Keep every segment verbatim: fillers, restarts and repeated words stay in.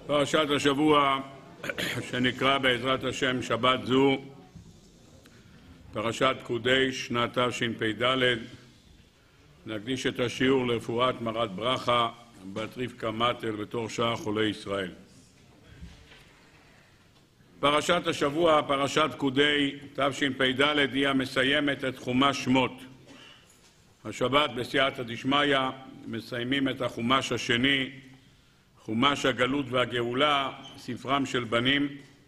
פרשת השבוע שנקרא בעזרת השם שבת זו, פרשת פקודי שנת תשפ"ד. נקדיש את השיעור לרפואת מרת ברכה בת רבקה מטל בתור שאר חולי ישראל. פרשת השבוע, פרשת פקודי תשפ"ד, היא המסיימת את חומש שמות. השבת בסייעתא דשמיא מסיימים את החומש השני, חומש הגלות והגאולה, ספרם של בנים,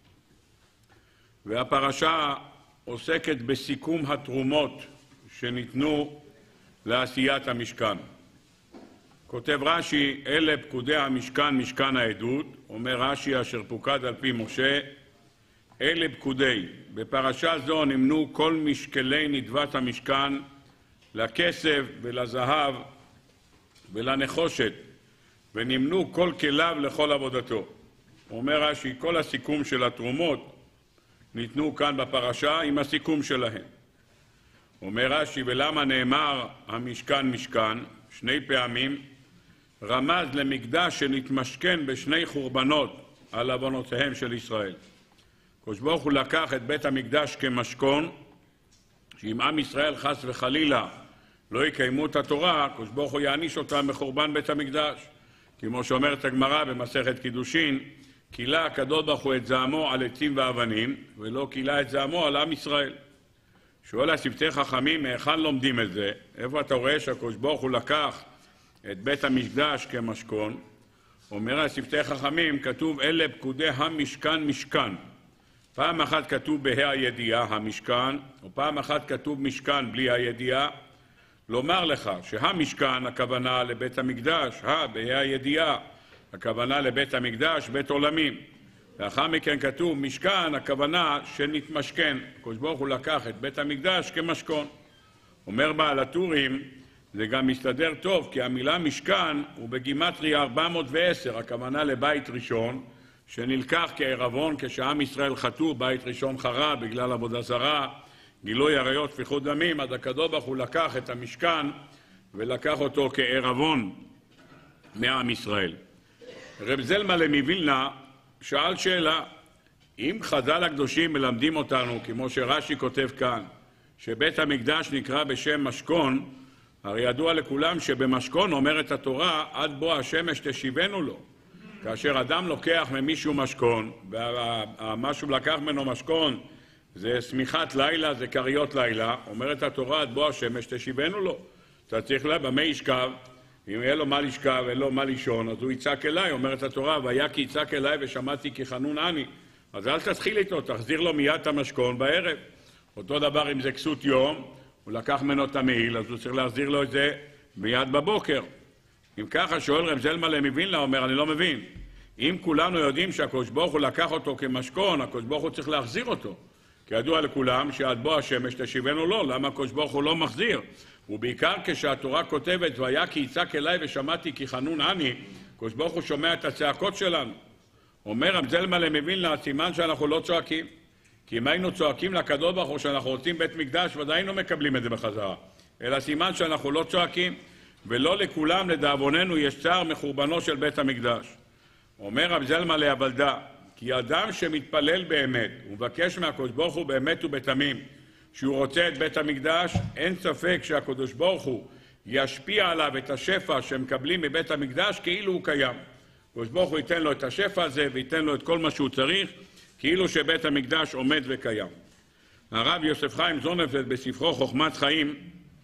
והפרשה עוסקת בסיכום התרומות שניתנו לעשיית המשכן. כותב רש"י, אלה פקודי המשכן, משכן העדות, אומר רש"י אשר פוקד על פי משה, אלה פקודי. בפרשה זו נמנו כל משקלי נדבת המשכן לכסף ולזהב ולנחושת, ונמנו כל כליו לכל עבודתו. אומר רש"י, כל הסיכום של התרומות ניתנו כאן בפרשה עם הסיכום שלהם. אומר רש"י, ולמה נאמר המשכן משכן? שני פעמים רמז למקדש שנתמשכן בשני חורבנות על עוונותיהם של ישראל. הקדוש ברוך הוא לקח את בית המקדש כמשכון, שאם עם ישראל חס וחלילה לא יקיימו את התורה, הקדוש ברוך הוא יעניש אותם בחורבן בית המקדש. כמו שאומרת הגמרא במסכת קידושין, קילה הקדוש ברוך הוא את זעמו על עצים ואבנים, ולא קילה את זעמו על עם ישראל. שואל השפתי חכמים, מהיכן לומדים את זה? איפה אתה רואה שהקדוש ברוך הוא לקח את בית המקדש כמשכון? אומר השפתי חכמים, כתוב אלה פקודי המשכן משכן. פעם אחת כתוב בה"א הידיעה המשכן, או פעם אחת כתוב משכן בלי הידיעה. לומר לך שהמשכן הכוונה לבית המקדש, ה' בה"א הידיעה הכוונה לבית המקדש, בית עולמים. לאחר מכן כתוב משכן הכוונה שנתמשכן. הקדוש ברוך הוא לקח את בית המקדש כמשכון. אומר בעל הטורים, זה גם מסתדר טוב, כי המילה משכן הוא בגימטריה ארבע מאות ועשר, הכוונה לבית ראשון, שנלקח כערבון כשעם ישראל חטאו, בית ראשון חרב בגלל עבודה זרה, גילוי עריות, שפיכות דמים. עד הקדוש ברוך הוא לקח את המשכן ולקח אותו כערבון מעם ישראל. רב זלמן מווילנה שאל שאלה, אם חז"ל הקדושים מלמדים אותנו, כמו שרש"י כותב כאן, שבית המקדש נקרא בשם משכון, הרי ידוע לכולם שבמשכון אומרת התורה, עד בוא השמש תשיבנו לו. כאשר אדם לוקח ממישהו משכון, ומשהו לקח ממנו משכון, זה סמיכת לילה, זה קריות לילה, אומרת התורה, עד בוא השמש תשיבנו לו. אתה צריך לה, במה ישכב? אם יהיה לו מה לשכב, אין לו מה לישון, אז הוא יצעק אליי, אומרת התורה, והיה כי יצעק אליי ושמעתי כי חנון אני. אז אל תתחיל איתו, תחזיר לו מיד את המשכון בערב. אותו דבר אם זה כסות יום, הוא לקח ממנו את המעיל, אז הוא צריך להחזיר לו את זה מיד בבוקר. אם ככה שואל רב זלמן מווילנה, אומר, אני לא מבין. אם כולנו יודעים שהקדוש ברוך הוא לקח אותו כמשכון, הקדוש ברוך הוא צריך להחזיר אותו. כי ידוע לכולם שעד בוא השמש תשיבנו לו, למה הקדוש ברוך הוא לא מחזיר? ובעיקר כשהתורה כותבת, והיה כי יצעק אליי ושמעתי כי חנון אני, הקדוש ברוך הוא שומע את הצעקות שלנו. אומר רב זלמן מווילנה, סימן שאנחנו לא צועקים. כי אם היינו צועקים לקדוש ברוך הוא שאנחנו רוצים בית מקדש, ודאי היינו מקבלים את זה בחזרה. אלא סימן שאנחנו לא צועקים, ולא לכולם לדאבוננו יש צער מחורבנו של בית המקדש. אומר רב זלמן להבלדה, כי אדם שמתפלל באמת, ומבקש מהקדוש ברוך הוא באמת ובתמים, שהוא רוצה את בית המקדש, אין ספק שהקדוש ברוך הוא ישפיע עליו את השפע שמקבלים מבית המקדש כאילו הוא קיים. הקדוש ברוך הוא ייתן לו את השפע הזה וייתן לו את כל מה שהוא צריך, כאילו שבית המקדש עומד וקיים. הרב יוסף חיים זוננפלד בספרו חוכמת חיים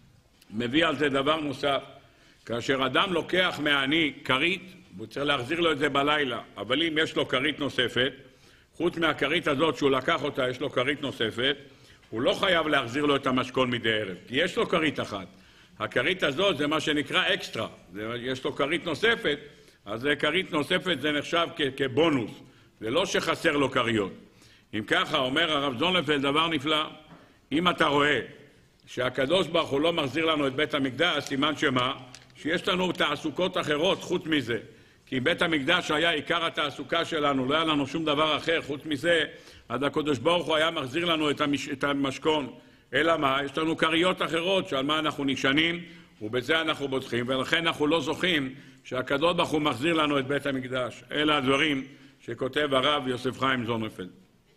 מביא על זה דבר נוסף. כאשר אדם לוקח מהעני כרית, הוא צריך להחזיר לו את זה בלילה, אבל אם יש לו כרית נוספת, חוץ מהכרית הזאת שהוא לקח אותה, יש לו כרית נוספת, הוא לא חייב להחזיר לו את המשכון מדי ערב, כי יש לו כרית אחת. הכרית הזאת זה מה שנקרא אקסטרה, זה, יש לו כרית נוספת, אז כרית נוספת זה נחשב כ- כבונוס, זה לא שחסר לו כריות. אם ככה אומר הרב זוננפלד דבר נפלא, אם אתה רואה שהקדוש ברוך הוא לא מחזיר לנו את בית המקדש, סימן שמה? שיש לנו תעסוקות אחרות חוץ מזה. כי בית המקדש היה עיקר התעסוקה שלנו, לא היה לנו שום דבר אחר חוץ מזה, עד הקדוש ברוך הוא היה מחזיר לנו את, המש... את המשכון. אלא מה? יש לנו קריות אחרות שעל מה אנחנו נשענים, ובזה אנחנו בוטחים, ולכן אנחנו לא זוכים שהקדוש ברוך הוא מחזיר לנו את בית המקדש. אלה הדברים שכותב הרב יוסף חיים זוננפלד.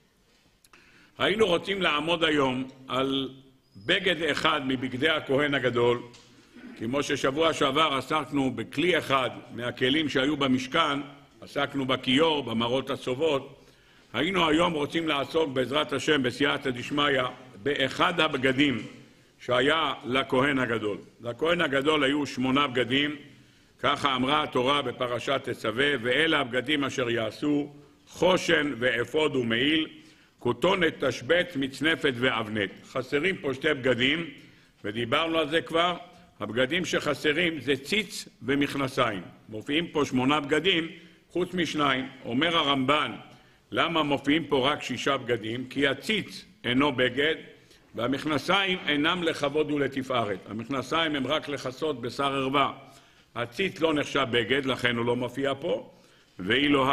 היינו רוצים לעמוד היום על בגד אחד מבגדי הכהן הגדול, כמו ששבוע שעבר עסקנו בכלי אחד מהכלים שהיו במשכן, עסקנו בכיור, במראות הצובות. היינו היום רוצים לעסוק בעזרת השם בסייעתא דשמיא באחד הבגדים שהיה לכהן הגדול. לכהן הגדול היו שמונה בגדים, ככה אמרה התורה בפרשת תצווה, ואלה הבגדים אשר יעשו חושן ואפוד ומעיל, כותונת, תשבץ, מצנפת ואבנת. חסרים פה שתי בגדים, ודיברנו על זה כבר. הבגדים שחסרים זה ציץ ומכנסיים. מופיעים פה שמונה בגדים, חוץ משניים. אומר הרמב"ן, למה מופיעים פה רק שישה בגדים? כי הציץ אינו בגד, והמכנסיים אינם לכבוד ולתפארת. המכנסיים הם רק לכסות בשר ערווה. הציץ לא נחשב בגד, לכן הוא לא מופיע פה, ואילו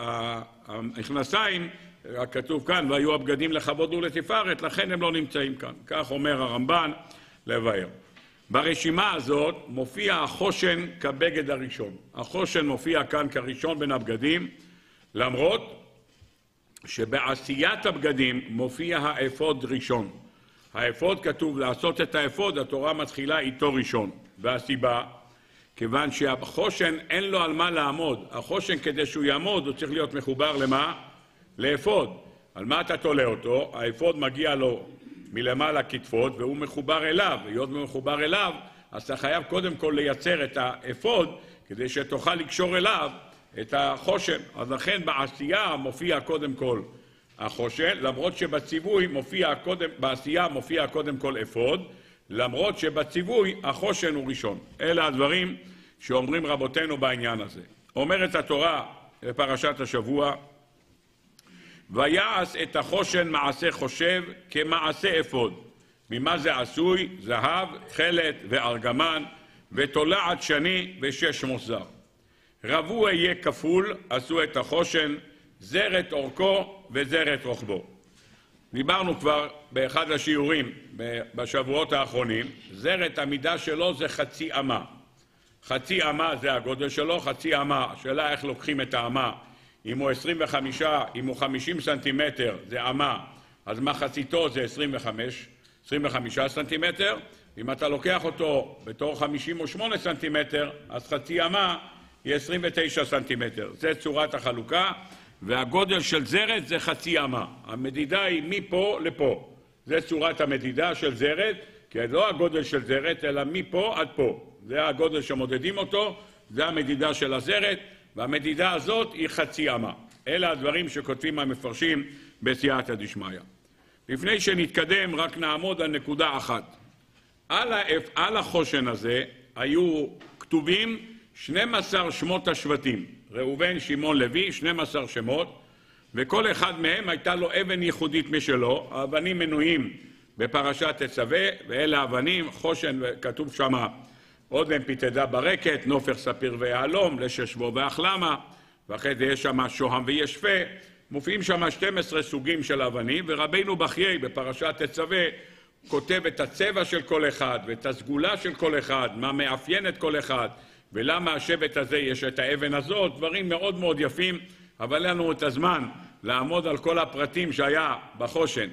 המכנסיים, כתוב כאן, והיו הבגדים לכבוד ולתפארת, לכן הם לא נמצאים כאן. כך אומר הרמב"ן לבאר. ברשימה הזאת מופיע החושן כבגד הראשון. החושן מופיע כאן כראשון בין הבגדים, למרות שבעשיית הבגדים מופיע האפוד ראשון. האפוד כתוב לעשות את האפוד, התורה מתחילה איתו ראשון. והסיבה, כיוון שהחושן אין לו על מה לעמוד. החושן כדי שהוא יעמוד הוא צריך להיות מחובר למה? לאפוד. על מה אתה תולה אותו? האפוד מגיע לו מלמעלה כתפות והוא מחובר אליו. והיות הוא מחובר אליו, אז אתה חייב קודם כל לייצר את האפוד כדי שתוכל לקשור אליו את החושן. אז לכן בעשייה מופיע קודם כל החושן, למרות שבציווי מופיע קודם, בעשייה מופיע קודם כל אפוד, למרות שבציווי החושן הוא ראשון. אלה הדברים שאומרים רבותינו בעניין הזה. אומרת התורה בפרשת השבוע, ויעש את החושן מעשה חושב כמעשה אפוד. ממה זה עשוי? זהב, חלת וארגמן ותולעת שני ושש מוסר. רבוע יהיה כפול, עשו את החושן, זרת אורכו וזרת רוחבו. דיברנו כבר באחד השיעורים בשבועות האחרונים, זרת המידה שלו זה חצי אמה. חצי אמה זה הגודל שלו, חצי אמה, השאלה איך לוקחים את האמה. אם הוא עשרים וחמישה, אם הוא חמישים סנטימטר זה אמה, אז מחציתו זה עשרים וחמישה סנטימטר. אם אתה לוקח אותו בתור חמישים ושמונה סנטימטר, אז חצי אמה היא עשרים ותשע סנטימטר. זה צורת החלוקה, והגודל של זרת זה חצי אמה. המדידה היא מפה לפה. זה צורת המדידה של זרת, כי לא הגודל של זרת, אלא מפה עד פה. זה הגודל שמודדים אותו, זה המדידה של הזרת, והמדידה הזאת היא חצי אמה. אלה הדברים שכותבים המפרשים בסייעתא דשמיא. לפני שנתקדם, רק נעמוד על נקודה אחת. על, האפ... על החושן הזה היו כתובים שנים עשר שמות השבטים. ראובן, שמעון, לוי, שנים עשר שמות, וכל אחד מהם הייתה לו אבן ייחודית משלו. האבנים מנויים בפרשת תצווה, ואלה האבנים, חושן, כתוב שם עוד להם פתדה ברקת, נופר, ספיר ויהלום, לששבו ואחלמה, ואחרי זה יש שם שוהם וישפה. מופיעים שם שנים עשר סוגים של אבנים, ורבינו בחיי בפרשת תצווה כותב את הצבע של כל אחד ואת הסגולה של כל אחד, מה מאפיין את כל אחד, ולמה השבט הזה יש את האבן הזאת, דברים מאוד מאוד יפים, אבל לנו את הזמן לעמוד על כל הפרטים שהיה בחושן.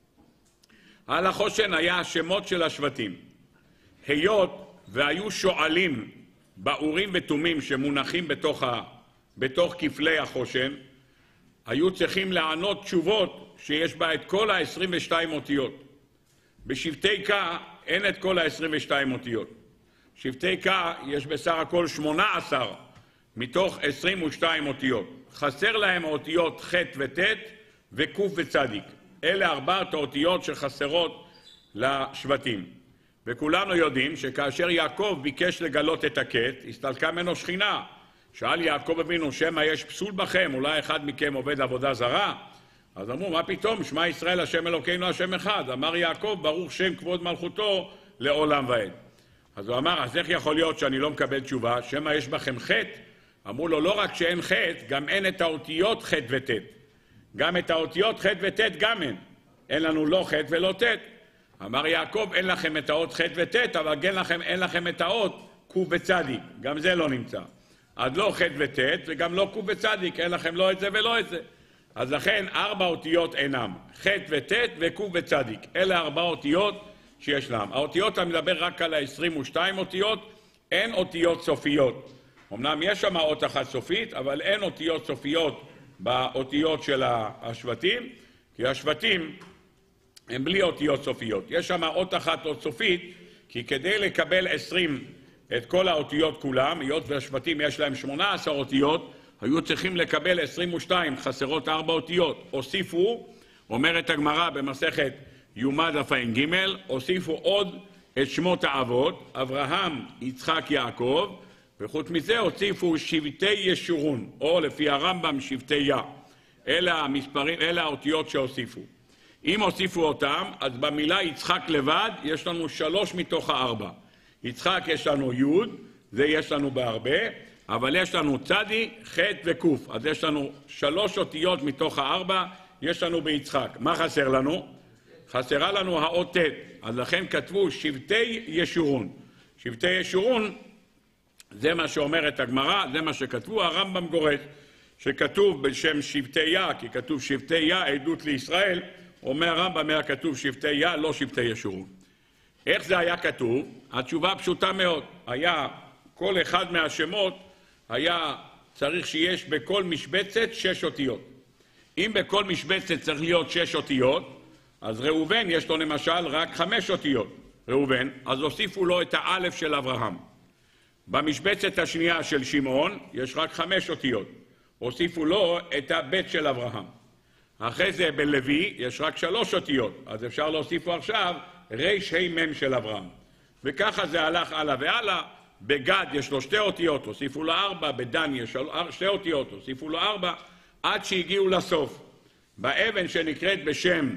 על החושן היה השמות של השבטים. היות והיו שואלים באורים ותומים שמונחים בתוך, ה... בתוך כפלי החושן, היו צריכים לענות תשובות שיש בה את כל ה-עשרים ושתיים אותיות. בשבטי קה אין את כל ה-עשרים ושתיים אותיות. שבטי קה יש בסך הכל שמונה עשר מתוך עשרים ושתיים אותיות. חסר להם האותיות ח' וט' וק' וצדיק. אלה ארבעת האותיות שחסרות לשבטים. וכולנו יודעים שכאשר יעקב ביקש לגלות את הקט, הסתלקה ממנו שכינה. שאל יעקב אבינו, שמא יש פסול בכם, אולי אחד מכם עובד עבודה זרה? אז אמרו, מה פתאום? שמע ישראל השם אלוקינו השם אחד. אמר יעקב, ברוך שם כבוד מלכותו לעולם ועד. אז הוא אמר, אז איך יכול להיות שאני לא מקבל תשובה? שמא יש בכם חטא? אמרו לו, לא רק שאין חטא, גם אין את האותיות חטא וט'. גם את האותיות חטא וט' גם אין. אין לנו לא חטא ולא ט'. אמר יעקב, אין לכם את האות חטא וט', אבל אין לכם, אין לכם את האות ק' וצדיק. גם זה לא נמצא. אז לא ח' וט' וגם לא ק' וצדיק, אין לכם לא את זה ולא את זה. אז לכן ארבע אותיות אינם, ח' וט' וק' וצדיק. אלה ארבע אותיות שישנם. האותיות אני מדבר רק על ה-עשרים ושתיים אותיות, אין אותיות סופיות. אמנם יש שם אות אחת סופית, אבל אין אותיות סופיות באותיות של השבטים, כי השבטים הם בלי אותיות סופיות. יש שם אות אחת אות סופית, כי כדי לקבל עשרים את כל האותיות כולם, היות והשבטים יש להם שמונה עשרה אותיות, היו צריכים לקבל עשרים ושתיים, חסרות ארבע אותיות. הוסיפו, אומרת הגמרא במסכת יומא דף ע"ג, הוסיפו עוד את שמות האבות, אברהם, יצחק, יעקב, וחוץ מזה הוסיפו שבטי ישורון, או לפי הרמב"ם שבטי יה. אלה המספרים, אלה האותיות שהוסיפו. אם הוסיפו אותם, אז במילה יצחק לבד יש לנו שלוש מתוך הארבע. יצחק יש לנו י', זה יש לנו בהרבה, אבל יש לנו צדי, ח' וק', אז יש לנו שלוש אותיות מתוך הארבע, יש לנו ביצחק. מה חסר לנו? חסרה לנו האות ט', אז לכן כתבו שבטי ישורון. שבטי ישורון, זה מה שאומרת הגמרא, זה מה שכתבו, הרמב"ם גורס, שכתוב בשם שבטי יה, כי כתוב שבטי יה, עדות לישראל, אומר הרמב"ם היה כתוב שבטי יה, לא שבטי ישורון. איך זה היה כתוב? התשובה פשוטה מאוד. היה, כל אחד מהשמות היה צריך שיש בכל משבצת שש אותיות. אם בכל משבצת צריך להיות שש אותיות, אז ראובן יש לו למשל רק חמש אותיות. ראובן, אז הוסיפו לו את האלף של אברהם. במשבצת השנייה של שמעון יש רק חמש אותיות. הוסיפו לו את הבית של אברהם. אחרי זה בלוי יש רק שלוש אותיות, אז אפשר להוסיפו עכשיו ריש ה' מ' של אברהם. וככה זה הלך הלאה והלאה. בגד יש לו שתי אותיות, הוסיפו לו ארבע, בדן יש שתי אותיות, הוסיפו לו ארבע, עד שהגיעו לסוף. באבן שנקראת בשם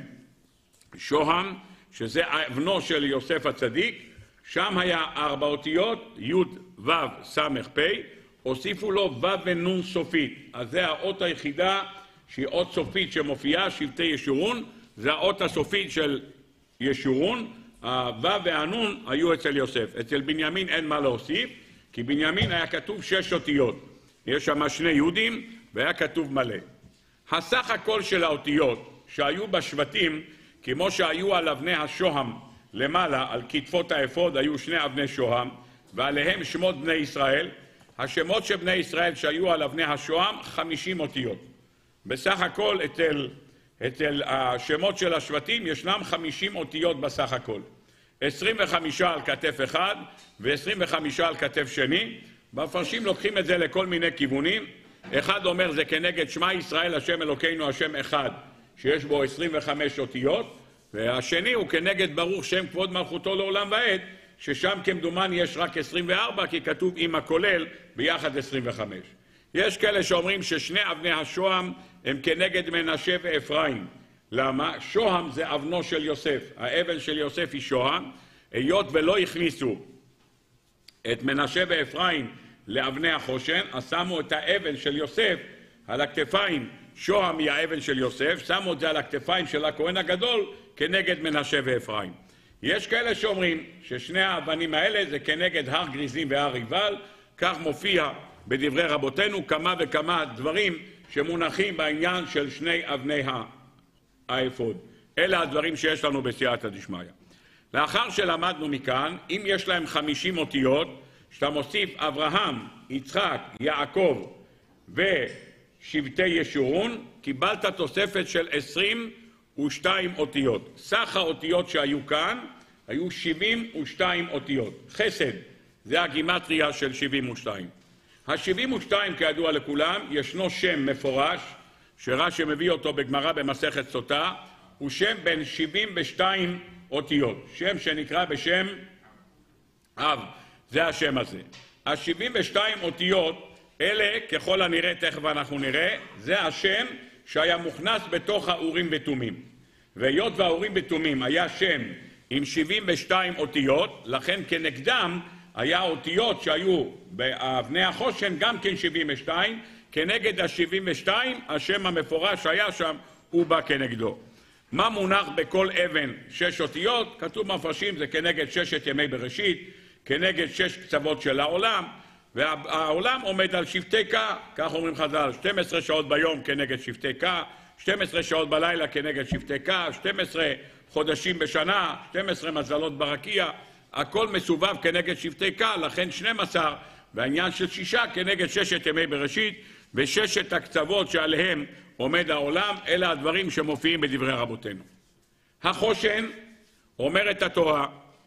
שוהם, שזה אבנו של יוסף הצדיק, שם היה ארבע אותיות, י' ו' ס' פ', הוסיפו לו ו' ונ' סופית. אז זה האות היחידה שהיא אות סופית שמופיעה, שבטי ישורון, זה האות הסופית של ישורון, הו' והנון היו אצל יוסף. אצל בנימין אין מה להוסיף, כי בנימין היה כתוב שש אותיות. יש שם שני יהודים והיה כתוב מלא. הסך הכל של האותיות שהיו בשבטים, כמו שהיו על אבני השוהם למעלה, על כתפות האפוד היו שני אבני שוהם, ועליהם שמות בני ישראל. השמות של בני ישראל שהיו על אבני השוהם, חמישים אותיות. בסך הכל אצל, אצל השמות של השבטים ישנם חמישים אותיות בסך הכל. עשרים וחמש על כתף אחד ו-עשרים וחמש על כתף שני. במפרשים לוקחים את זה לכל מיני כיוונים. אחד אומר זה כנגד שמע ישראל השם אלוקינו השם אחד, שיש בו עשרים וחמש אותיות, והשני הוא כנגד ברוך שם כבוד מלכותו לעולם ועד, ששם כמדומני יש רק עשרים וארבע, כי כתוב עם הכולל ביחד עשרים וחמש. יש כאלה שאומרים ששני אבני השוהם הם כנגד מנשה ואפרים. למה? שוהם זה אבנו של יוסף. האבן של יוסף היא שוהם. היות ולא הכניסו את מנשה ואפרים לאבני החושן, אז שמו את האבן של יוסף על הכתפיים. שוהם היא האבן של יוסף, שמו את זה על הכתפיים של הכהן הגדול כנגד מנשה ואפרים. יש כאלה שאומרים ששני האבנים האלה זה כנגד הר גריזים והר עיבל, כך מופיע בדברי רבותינו כמה וכמה דברים שמונחים בעניין של שני אבני האפוד. אלה הדברים שיש לנו בסייעתא דשמיא. לאחר שלמדנו מכאן, אם יש להם חמישים אותיות, שאתה מוסיף אברהם, יצחק, יעקב ושבטי ישורון, קיבלת תוספת של עשרים ושתיים אותיות. סך האותיות שהיו כאן היו שבעים ושתיים אותיות. חסד זה הגימטריה של שבעים ושתיים. ה-שבעים ושתיים כידוע לכולם ישנו שם מפורש שרש"י מביא אותו בגמרא במסכת סוטה, הוא שם בין שבעים ושתיים אותיות, שם שנקרא בשם אב, זה השם הזה. ה-שבעים ושתיים אותיות אלה ככל הנראה, תכף אנחנו נראה, זה השם שהיה מוכנס בתוך האורים ותומים. והיות והאורים ותומים היה שם עם שבעים ושתיים אותיות, לכן כנגדם היה אותיות שהיו באבני החושן גם כן שבעים ושתיים, כנגד ה-שבעים ושתיים השם המפורש היה שם הוא בא כנגדו. מה מונח בכל אבן? שש אותיות, כתוב מפרשים זה כנגד ששת ימי בראשית, כנגד שש קצוות של העולם. והעולם עומד על שבטי קה, כך אומרים חז"ל, שתים עשרה שעות ביום כנגד שבטי קה, שתים עשרה שעות בלילה כנגד שבטי קה, שתים עשרה חודשים בשנה, שתים עשרה מזלות ברקיע, הכל מסובב כנגד שבטי קה, לכן שנים עשר, והעניין של שישה כנגד ששת ימי בראשית, וששת הקצוות שעליהם עומד העולם, אלה הדברים שמופיעים בדברי רבותינו. החושן, אומרת התורה,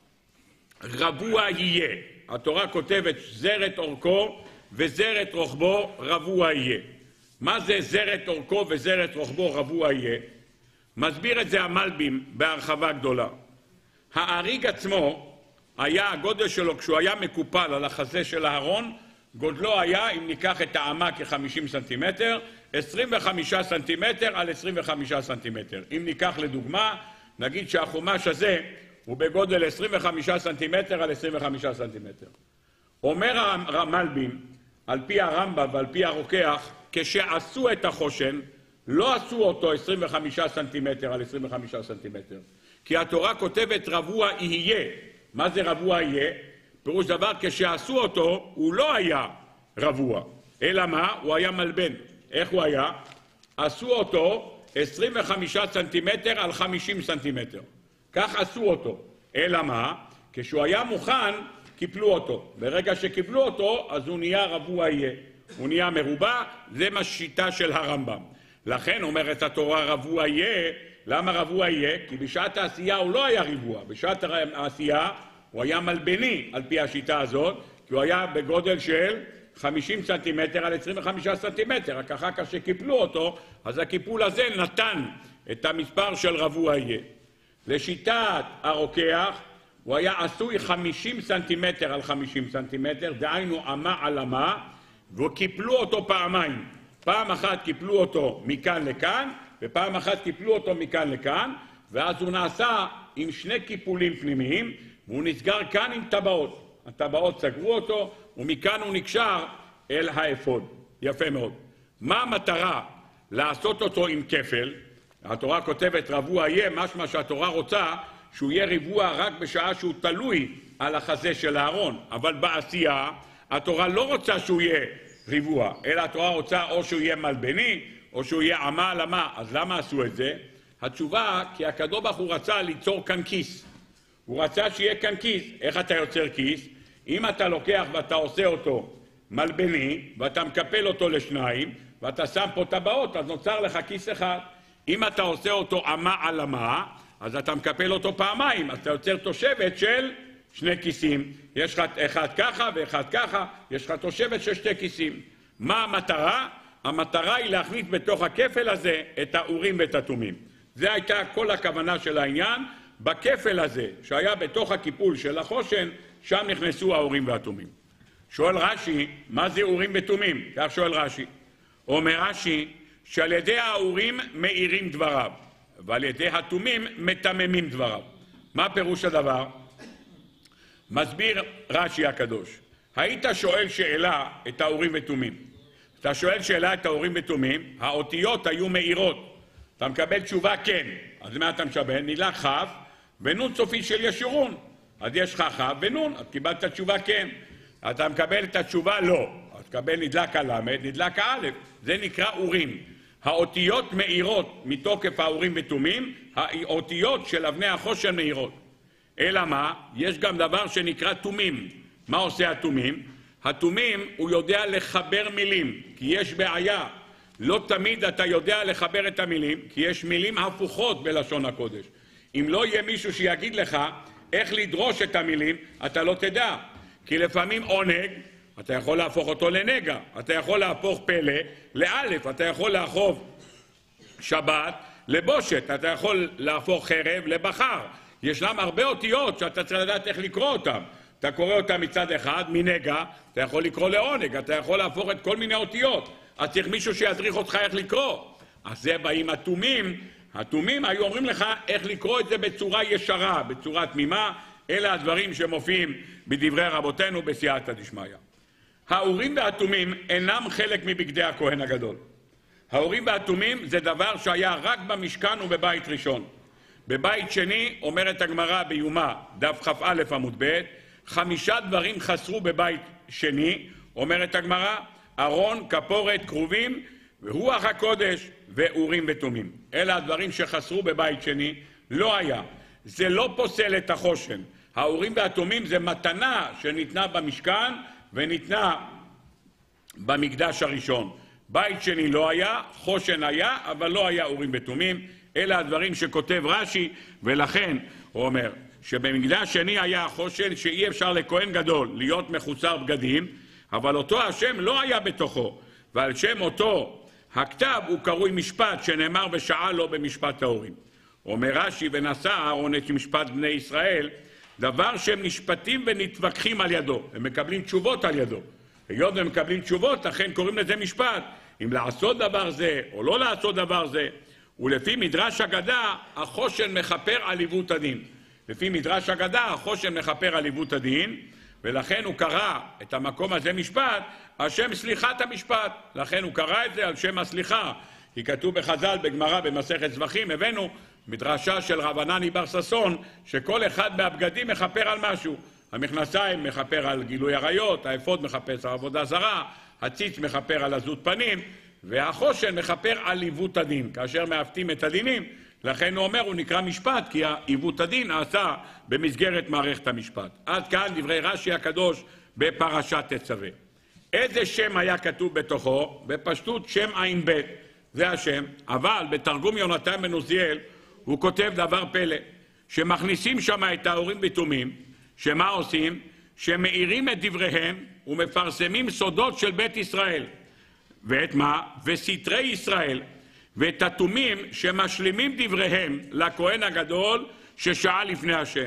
רבוע יהיה. התורה כותבת זרת אורכו וזרת רוחבו רבוע יהיה. מה זה זרת אורכו וזרת רוחבו רבוע יהיה? מסביר את זה המלבים בהרחבה גדולה. האריג עצמו היה, הגודל שלו כשהוא היה מקופל על החזה של הארון, גודלו היה, אם ניקח את האמה כ-חמישים סנטימטר, עשרים וחמישה סנטימטר על עשרים וחמישה סנטימטר. אם ניקח לדוגמה, נגיד שהחומש הזה הוא בגודל עשרים וחמישה סנטימטר על עשרים וחמישה סנטימטר. אומר המלבים, על פי הרמב"ם ועל פי הרוקח, כשעשו את החושן, לא עשו אותו עשרים וחמישה סנטימטר על עשרים וחמישה סנטימטר. כי התורה כותבת רבוע יהיה. מה זה רבוע יהיה? פירוש דבר, כשעשו אותו, הוא לא היה רבוע. אלא מה? הוא היה מלבן. איך הוא היה? עשו אותו עשרים וחמישה סנטימטר על חמישים סנטימטר. כך עשו אותו. אלא מה? כשהוא היה מוכן, קיפלו אותו. ברגע שקיפלו אותו, אז הוא נהיה רבוע יהיה. הוא נהיה מרובע, זה מה שיטה של הרמב"ם. לכן אומרת התורה רבוע יהיה. למה רבוע יהיה? כי בשעת העשייה הוא לא היה ריבוע. בשעת העשייה הוא היה מלבני על פי השיטה הזאת, כי הוא היה בגודל של חמישים סנטימטר על עשרים וחמישה סנטימטר. רק אחר כך שקיפלו אותו, אז הקיפול הזה נתן את המספר של רבוע יהיה. לשיטת הרוקח, הוא היה עשוי חמישים סנטימטר על חמישים סנטימטר, דהיינו אמה על אמה, וקיפלו אותו פעמיים. פעם אחת קיפלו אותו מכאן לכאן, ופעם אחת קיפלו אותו מכאן לכאן, ואז הוא נעשה עם שני קיפולים פנימיים, והוא נסגר כאן עם טבעות. הטבעות סגרו אותו, ומכאן הוא נקשר אל האפוד. יפה מאוד. מה המטרה לעשות אותו עם כפל? התורה כותבת רבוע יהיה, משמע שהתורה רוצה שהוא יהיה ריבוע רק בשעה שהוא תלוי על החזה של הארון. אבל בעשייה, התורה לא רוצה שהוא יהיה ריבוע, אלא התורה רוצה או שהוא יהיה מלבני, או שהוא יהיה אמה על אמה. אז למה עשו את זה? התשובה, כי הקדוש ברוך הוא רצה ליצור כאן כיס. הוא רצה שיהיה כאן כיס. איך אתה יוצר כיס? אם אתה לוקח ואתה עושה אותו מלבני, ואתה מקפל אותו לשניים, ואתה שם פה טבעות, אז נוצר לך כיס אחד. אם אתה עושה אותו אמה על אמה, אז אתה מקפל אותו פעמיים, אז אתה יוצר תושבת של שני כיסים. יש לך אחד ככה ואחד ככה, יש לך תושבת של שתי כיסים. מה המטרה? המטרה היא להכניס בתוך הכפל הזה את האורים ואת התומים. זה הייתה כל הכוונה של העניין. בכפל הזה, שהיה בתוך הקיפול של החושן, שם נכנסו האורים והתומים. שואל רש"י, מה זה אורים ותומים? כך שואל רש"י. אומר רש"י, שעל ידי האורים מאירים דבריו, ועל ידי התומים מתממים דבריו. מה פירוש הדבר? מסביר רש"י הקדוש. היית שואל שאלה את האורים ותומים. אתה שואל שאלה את האורים ותומים, האותיות היו מאירות. אתה מקבל תשובה כן. אז מה אתה משבל? נדלק כף ונון סופי של ישורון. אז יש לך כף ונון, אז קיבלת תשובה כן. אתה מקבל את התשובה לא. אז תקבל נדלק הלמד, נדלק האלף. זה נקרא אורים. האותיות מאירות מתוקף האורים ותומים, האותיות של אבני החושן מאירות. אלא מה? יש גם דבר שנקרא תומים. מה עושה התומים? התומים הוא יודע לחבר מילים, כי יש בעיה. לא תמיד אתה יודע לחבר את המילים, כי יש מילים הפוכות בלשון הקודש. אם לא יהיה מישהו שיגיד לך איך לדרוש את המילים, אתה לא תדע. כי לפעמים עונג, אתה יכול להפוך אותו לנגע, אתה יכול להפוך פלא לאלף, אתה יכול להפוך שבת לבושת, אתה יכול להפוך חרב לבחר. ישנם הרבה אותיות שאתה צריך לדעת איך לקרוא אותם. אתה קורא אותם מצד אחד, מנגע, אתה יכול לקרוא לעונג, אתה יכול להפוך את כל מיני אותיות. אז צריך מישהו שידריך אותך איך לקרוא. אז זה באים התומים. התומים היו אומרים לך איך לקרוא את זה בצורה ישרה, בצורה תמימה. אלה הדברים שמופיעים בדברי רבותינו בסייעתא דשמיא. האורים והתומים אינם חלק מבגדי הכהן הגדול. האורים והתומים זה דבר שהיה רק במשכן ובבית ראשון. בבית שני אומרת הגמרא ביומא, דף כ"א עמוד ב', חמישה דברים חסרו בבית שני, אומרת הגמרא, ארון, כפורת, כרובים, רוח הקודש ואורים ותומים. אלה הדברים שחסרו בבית שני, לא היה. זה לא פוסל את החושן. האורים והתומים זה מתנה שניתנה במשכן וניתנה במקדש הראשון. בית שני לא היה, חושן היה, אבל לא היה אורים ותומים. אלה הדברים שכותב רש"י, ולכן הוא אומר שבמקדש שני היה החושן שאי אפשר לכהן גדול להיות מחוסר בגדים, אבל אותו השם לא היה בתוכו, ועל שם אותו הכתב הוא קרוי משפט שנאמר ושעה לו במשפט האורים. אומר רש"י, ונשא אהרון את משפט בני ישראל, דבר שהם נשפטים ונתווכחים על ידו, הם מקבלים תשובות על ידו. היות והם מקבלים תשובות, לכן קוראים לזה משפט, אם לעשות דבר זה או לא לעשות דבר זה. ולפי מדרש אגדה, החושן מכפר על עיוות הדין. לפי מדרש אגדה, החושן מכפר על עיוות הדין, ולכן הוא קרא את המקום הזה משפט, על שם סליחת המשפט. לכן הוא קרא את זה על שם הסליחה. כי כתוב בחז"ל, בגמרא, במסכת זבחים, הבאנו מדרשה של רב ענני בר ששון, שכל אחד מהבגדים מכפר על משהו. המכנסיים מכפר על גילוי עריות, האפוד מכפר על עבודה זרה, הציץ מכפר על עזות פנים, והחושן מכפר על עיוות הדין. כאשר מעוותים את הדינים, לכן הוא אומר, הוא נקרא משפט, כי עיוות הדין נעשה במסגרת מערכת המשפט. עד כאן דברי רש"י הקדוש בפרשת תצווה. איזה שם היה כתוב בתוכו? בפשטות שם עין בית, זה השם, אבל בתרגום יונתן בן עוזיאל הוא כותב דבר פלא, שמכניסים שם את האורים ותומים, שמה עושים? שמאירים את דבריהם ומפרסמים סודות של בית ישראל. ואת מה? וסתרי ישראל, ואת התומים שמשלימים דבריהם לכהן הגדול ששעה לפני השם.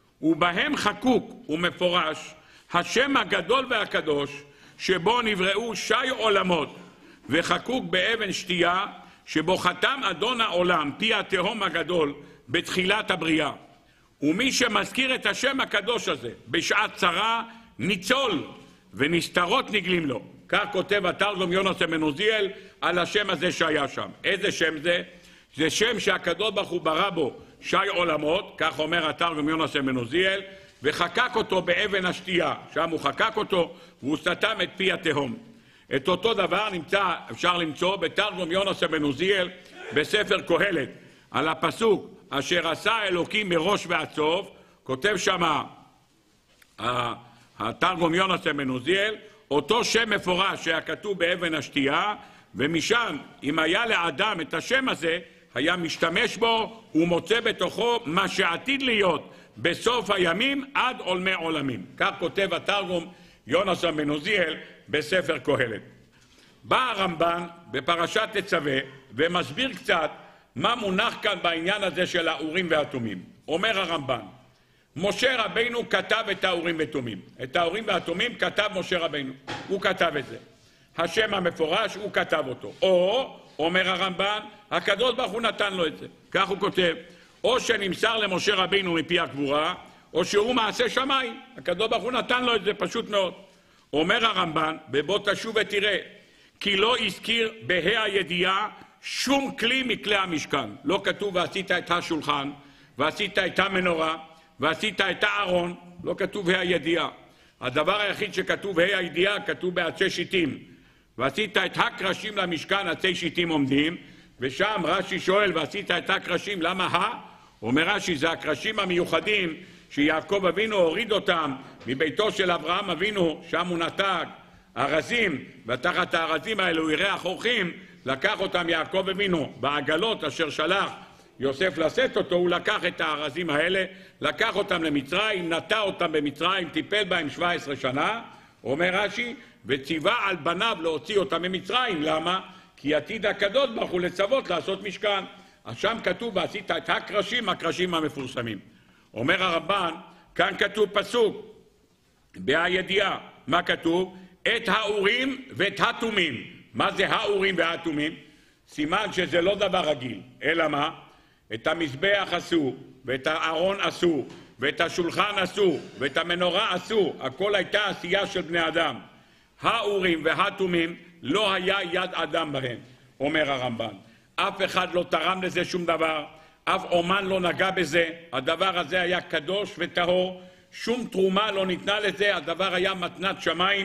ובהם חקוק ומפורש השם הגדול והקדוש שבו נבראו שי עולמות, וחקוק באבן שתייה שבו חתם אדון העולם פי התהום הגדול בתחילת הבריאה. ומי שמזכיר את השם הקדוש הזה בשעת צרה ניצול ונסתרות נגלים לו. כך כותב התרגום יונתן בן עוזיאל על השם הזה שהיה שם. איזה שם זה? זה שם שהקדוש ברוך הוא ברא בו שי עולמות, כך אומר התרגום יונתן בן עוזיאל, וחקק אותו באבן השתייה, שם הוא חקק אותו והוא סתם את פי התהום. את אותו דבר נמצא, אפשר למצוא בתרגום יונתן בן עוזיאל בספר קהלת, על הפסוק אשר עשה אלוקים מראש ועד סוף, כותב שמה התרגום יונתן בן עוזיאל, אותו שם מפורש שהיה כתוב באבן השתייה, ומשם אם היה לאדם את השם הזה, היה משתמש בו ומוצא בתוכו מה שעתיד להיות בסוף הימים עד עולמי עולמים. כך כותב התרגום יונתן בן עוזיאל בספר קהלת. בא הרמב"ן בפרשת תצווה ומסביר קצת מה מונח כאן בעניין הזה של האורים והתומים. אומר הרמב"ן, משה רבינו כתב את האורים ותומים. את האורים והתומים כתב משה רבינו, הוא כתב את זה. השם המפורש הוא כתב אותו. או, אומר הרמב"ן, הקדוש ברוך הוא נתן לו את זה. כך הוא כותב, או שנמסר למשה רבינו מפי הגבורה, או שהוא מעשה שמיים. הקדוש ברוך הוא נתן לו את זה פשוט מאוד. אומר הרמב"ן, בבוא תשוב ותראה, כי לא הזכיר בה"א הידיעה שום כלי מכלי המשכן. לא כתוב ועשית את השולחן, ועשית את המנורה, ועשית את הארון, לא כתוב ה"א הידיעה. הדבר היחיד שכתוב ה"א הידיעה כתוב בעצי שיטים. ועשית את הקרשים למשכן, עצי שיטים עומדים, ושם רש"י שואל, ועשית את הקרשים, למה ה? אומר רש"י, זה הקרשים המיוחדים שיעקב אבינו הוריד אותם מביתו של אברהם אבינו, שם הוא נתק ארזים, ותחת הארזים האלו הוא ירח אורחים, לקח אותם יעקב אבינו בעגלות אשר שלח יוסף לשאת אותו, הוא לקח את הארזים האלה, לקח אותם למצרים, נטע אותם במצרים, טיפל בהם שבע עשרה שנה, אומר רש"י, וציווה על בניו להוציא אותם ממצרים. למה? כי עתיד הקדוש ברוך הוא לצוות לעשות משכן. אז שם כתוב ועשית את הקרשים, הקרשים המפורסמים. אומר הרמב"ן, כאן כתוב פסוק בהידיעה. מה כתוב? את האורים ואת התומים. מה זה האורים והתומים? סימן שזה לא דבר רגיל, אלא מה? את המזבח עשו, ואת הארון עשו, ואת השולחן עשו, ואת המנורה עשו. הכל הייתה עשייה של בני אדם. האורים והתומים לא היה יד אדם בהם, אומר הרמב"ן. אף אחד לא תרם לזה שום דבר, אף אומן לא נגע בזה. הדבר הזה היה קדוש וטהור, שום תרומה לא ניתנה לזה, הדבר היה מתנת שמיים,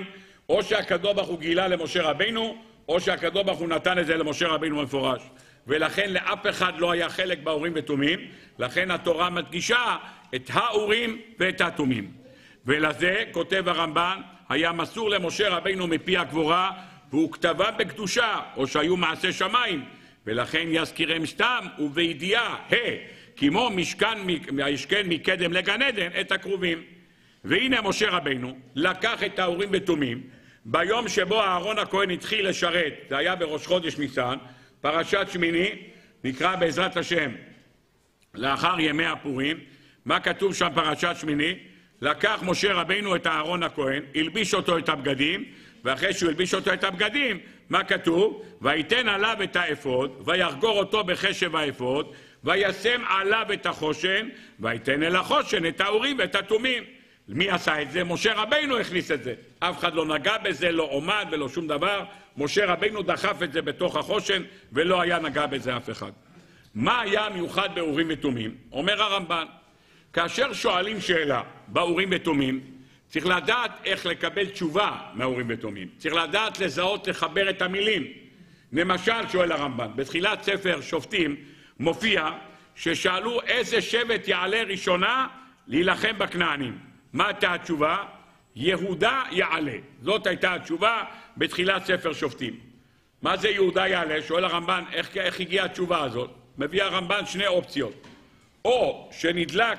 או שהקדוש ברוך הוא גילה למשה רבינו, או שהקדוש ברוך הוא נתן את זה למשה רבינו מפורש. ולכן לאף אחד לא היה חלק באורים ותומים, לכן התורה מדגישה את האורים ואת התומים. ולזה כותב הרמב"ן, היה מסור למשה רבינו מפי הגבורה, והוא כתבה בקדושה, או שהיו מעשי שמיים, ולכן יזכירם סתם ובידיעה, ה, כמו משכן, הישכן מקדם לגן עדן, את הקרובים. והנה משה רבינו לקח את האורים ותומים, ביום שבו אהרון הכהן התחיל לשרת, זה היה בראש חודש ניסן, פרשת שמיני, נקרא בעזרת השם, לאחר ימי הפורים. מה כתוב שם פרשת שמיני? לקח משה רבינו את אהרון הכהן, הלביש אותו את הבגדים, ואחרי שהוא הלביש אותו את הבגדים, מה כתוב? ויתן עליו את האפוד, ויחגור אותו בחשב האפוד, וישם עליו את החושן, ויתן אל החושן את האורים ואת התומים. מי עשה את זה? משה רבינו הכניס את זה. אף אחד לא נגע בזה, לא עומד ולא שום דבר. משה רבינו דחף את זה בתוך החושן, ולא היה נגע בזה אף אחד. מה היה מיוחד באורים ותומים? אומר הרמב"ן, כאשר שואלים שאלה באורים ותומים, צריך לדעת איך לקבל תשובה מהאורים ותומים. צריך לדעת לזהות, לחבר את המילים. למשל, שואל הרמב"ן, בתחילת ספר שופטים מופיע ששאלו איזה שבט יעלה ראשונה להילחם בכנענים. מה הייתה התשובה? יהודה יעלה. זאת הייתה התשובה בתחילת ספר שופטים. מה זה יהודה יעלה? שואל הרמב"ן, איך, איך הגיעה התשובה הזאת? מביא הרמב"ן שני אופציות. או שנדלק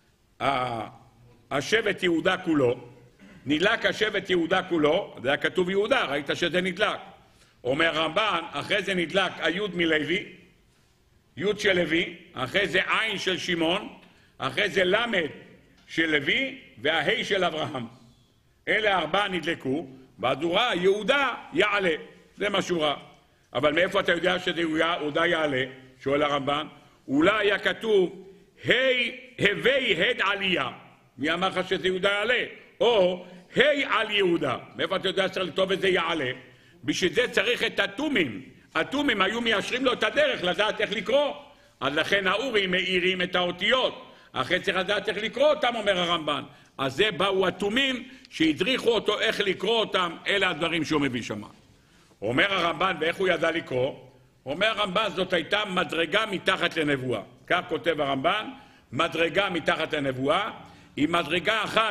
השבט יהודה כולו, נדלק השבט יהודה כולו, זה היה כתוב יהודה, ראית שזה נדלק. אומר הרמב"ן, אחרי זה נדלק היוד מלוי, יוד של לוי, אחרי זה עין של שמעון, אחרי זה למד של לוי וההי של אברהם. אלה ארבעה נדלקו, והדורה יהודה יעלה. זה מה שהוא ראה. אבל מאיפה אתה יודע שזה יהודה יעלה? שואל הרמב"ן. אולי היה כתוב הי הווי הד עלייה. מי אמר לך שזה יהודה יעלה? או הי על יהודה. מאיפה אתה יודע שצריך לכתוב את זה יעלה? בשביל זה צריך את התומים. התומים היו מיישרים לו את הדרך לדעת איך לקרוא. אז לכן האורים מאירים את האותיות. אחרי צריך לדעת איך לקרוא אותם, אומר הרמב"ן. אז זה באו התומים שהדריכו אותו איך לקרוא אותם, אלה הדברים שהוא מביא שם. אומר הרמב"ן, ואיך הוא ידע לקרוא? אומר הרמב"ן, זאת הייתה מדרגה מתחת לנבואה. כך כותב הרמב"ן, מדרגה מתחת לנבואה, היא מדרגה אחת,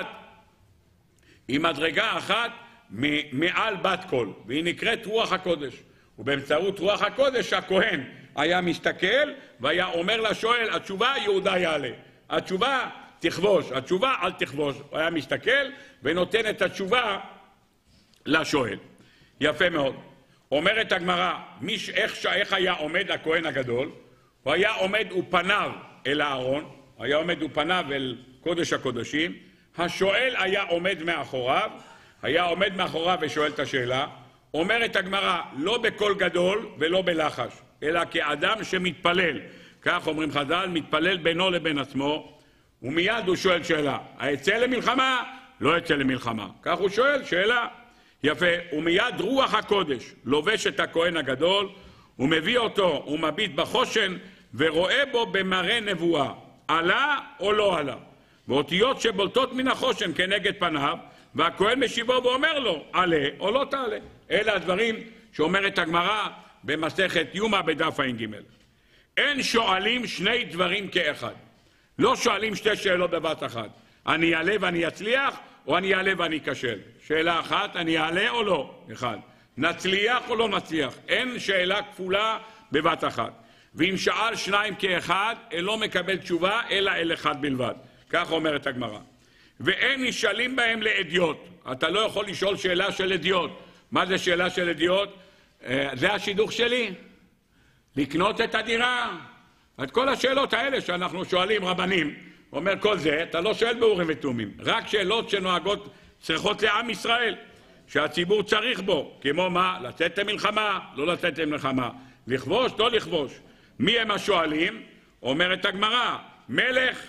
היא מדרגה אחת מעל בת קול, והיא נקראת רוח הקודש. ובאמצעות רוח הקודש הכהן היה מסתכל והיה אומר לשואל, התשובה יהודה יעלה. התשובה תכבוש, התשובה אל תכבוש. הוא היה מסתכל ונותן את התשובה לשואל. יפה מאוד. אומרת הגמרא, איך, איך היה עומד הכהן הגדול? הוא היה עומד ופניו אל הארון, היה עומד ופניו אל קודש הקודשים, השואל היה עומד מאחוריו, היה עומד מאחוריו ושואל את השאלה. אומרת הגמרא, לא בקול גדול ולא בלחש, אלא כאדם שמתפלל. כך אומרים חז"ל, מתפלל בינו לבין עצמו, ומיד הוא שואל שאלה, היצא למלחמה? לא יצא למלחמה. כך הוא שואל שאלה. יפה, ומיד רוח הקודש לובש את הכהן הגדול, הוא מביא אותו, הוא מביט בחושן, ורואה בו במראה נבואה, עלה או לא עלה. ואותיות שבולטות מן החושן כנגד פניו, והכהן משיבו ואומר לו, עלה או לא תעלה. אלה הדברים שאומרת הגמרא במסכת יומא בדף ע"ג. אין שואלים שני דברים כאחד. לא שואלים שתי שאלות בבת אחת. אני אעלה ואני אצליח, או אני אעלה ואני אכשל. שאלה אחת, אני אעלה או לא? אחד. נצליח או לא נצליח? אין שאלה כפולה בבת אחת. ואם שאל שניים כאחד, לא מקבל תשובה, אלא אל אחד בלבד. כך אומרת הגמרא. ואין נשאלים בהם לאדיוט. אתה לא יכול לשאול שאלה של אדיוט. מה זה שאלה של אדיוט? זה השידוך שלי. לקנות את הדירה. את כל השאלות האלה שאנחנו שואלים רבנים, אומר כל זה, אתה לא שואל באורים ותומים. רק שאלות שנוהגות צריכות לעם ישראל, שהציבור צריך בו. כמו מה? לצאת למלחמה, לא לצאת למלחמה. לכבוש, לא לכבוש. מי הם השואלים? אומרת הגמרא, מלך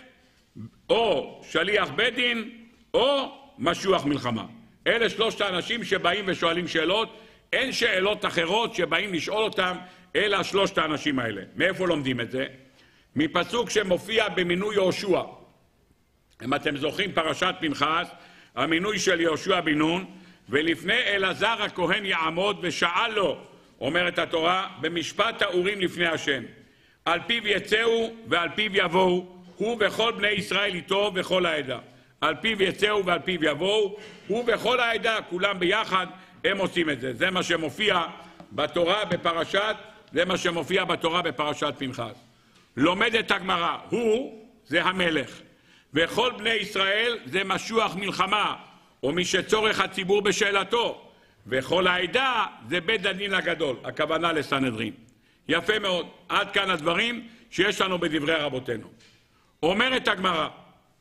או שליח בית דין או משוח מלחמה. אלה שלושת האנשים שבאים ושואלים שאלות, אין שאלות אחרות שבאים לשאול אותם, אלא שלושת האנשים האלה. מאיפה לומדים את זה? מפסוק שמופיע במינוי יהושע. אם אתם זוכרים פרשת פנחס, המינוי של יהושע בן נון, ולפני אלעזר הכהן יעמוד ושאל לו, אומרת התורה, במשפט האורים לפני השם. על פיו יצאו ועל פיו יבואו, הוא וכל בני ישראל איתו וכל העדה. על פיו יצאו ועל פיו יבואו, הוא וכל העדה, כולם ביחד, הם עושים את זה. זה מה שמופיע בתורה בפרשת, זה מה שמופיע בתורה בפרשת פנחס. לומדת הגמרא, הוא זה המלך, וכל בני ישראל זה משוח מלחמה, או מי שצורך הציבור בשאלתו, וכל העדה זה בית הדין הגדול, הכוונה לסנהדרין. יפה מאוד, עד כאן הדברים שיש לנו בדברי רבותינו. אומרת הגמרא,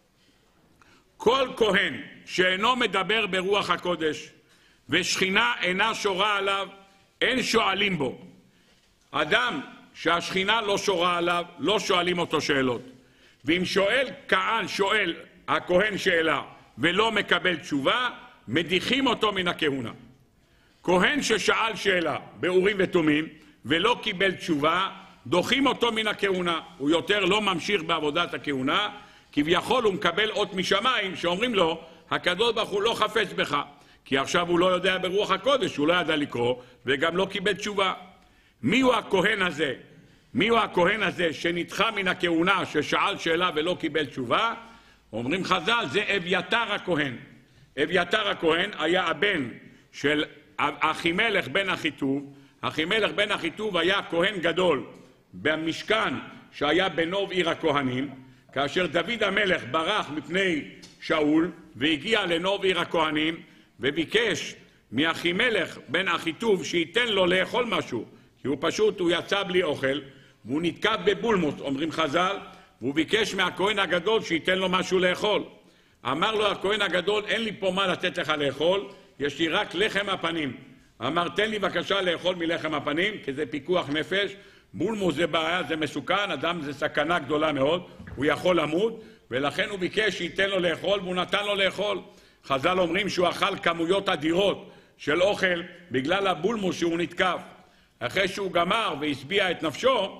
כל כהן שאינו מדבר ברוח הקודש, ושכינה אינה שורה עליו, אין שואלים בו. אדם שהשכינה לא שורה עליו, לא שואלים אותו שאלות. ואם שואל כהן, שואל הכהן שאלה, ולא מקבל תשובה, מדיחים אותו מן הכהונה. כהן ששאל שאלה באורים ותומים, ולא קיבל תשובה, דוחים אותו מן הכהונה. הוא יותר לא ממשיך בעבודת הכהונה, כביכול הוא מקבל אות משמיים שאומרים לו, הקדוש ברוך הוא לא חפץ בך, כי עכשיו הוא לא יודע ברוח הקודש, הוא לא ידע לקרוא, וגם לא קיבל תשובה. מי הוא הכהן הזה? מי הוא הכהן הזה שנדחה מן הכהונה, ששאל שאלה ולא קיבל תשובה? אומרים חז"ל, זה אביתר הכהן. אביתר הכהן היה הבן של אחימלך בן אחיטוב. אחימלך בן אחיטוב היה כהן גדול במשכן שהיה בנוב עיר הכהנים, כאשר דוד המלך ברח מפני שאול והגיע לנוב עיר הכהנים וביקש מאחימלך בן אחיטוב שייתן לו לאכול משהו, כי הוא פשוט, הוא יצא בלי אוכל, והוא נתקף בבולמוס, אומרים חז"ל, והוא ביקש מהכהן הגדול שייתן לו משהו לאכול. אמר לו הכהן הגדול, אין לי פה מה לתת לך לאכול, יש לי רק לחם הפנים. אמר, תן לי בבקשה לאכול מלחם הפנים, כי זה פיקוח נפש, בולמוס זה בעיה, זה מסוכן, אדם זה סכנה גדולה מאוד, הוא יכול למות, ולכן הוא ביקש שייתן לו לאכול, והוא נתן לו לאכול. חז"ל אומרים שהוא אכל כמויות אדירות של אוכל בגלל הבולמוס שהוא נתקף. אחרי שהוא גמר והשביע את נפשו,